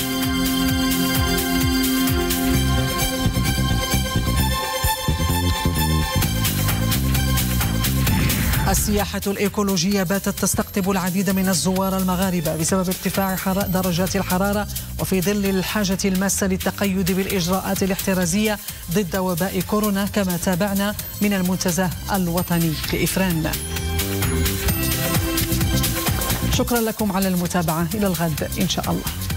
السياحة الإيكولوجية باتت تستقطب العديد من الزوار المغاربة بسبب ارتفاع درجات الحرارة وفي ظل الحاجة الماسة للتقيد بالإجراءات الاحترازية ضد وباء كورونا، كما تابعنا من المنتزه الوطني لإفران. شكرا لكم على المتابعة، إلى الغد إن شاء الله.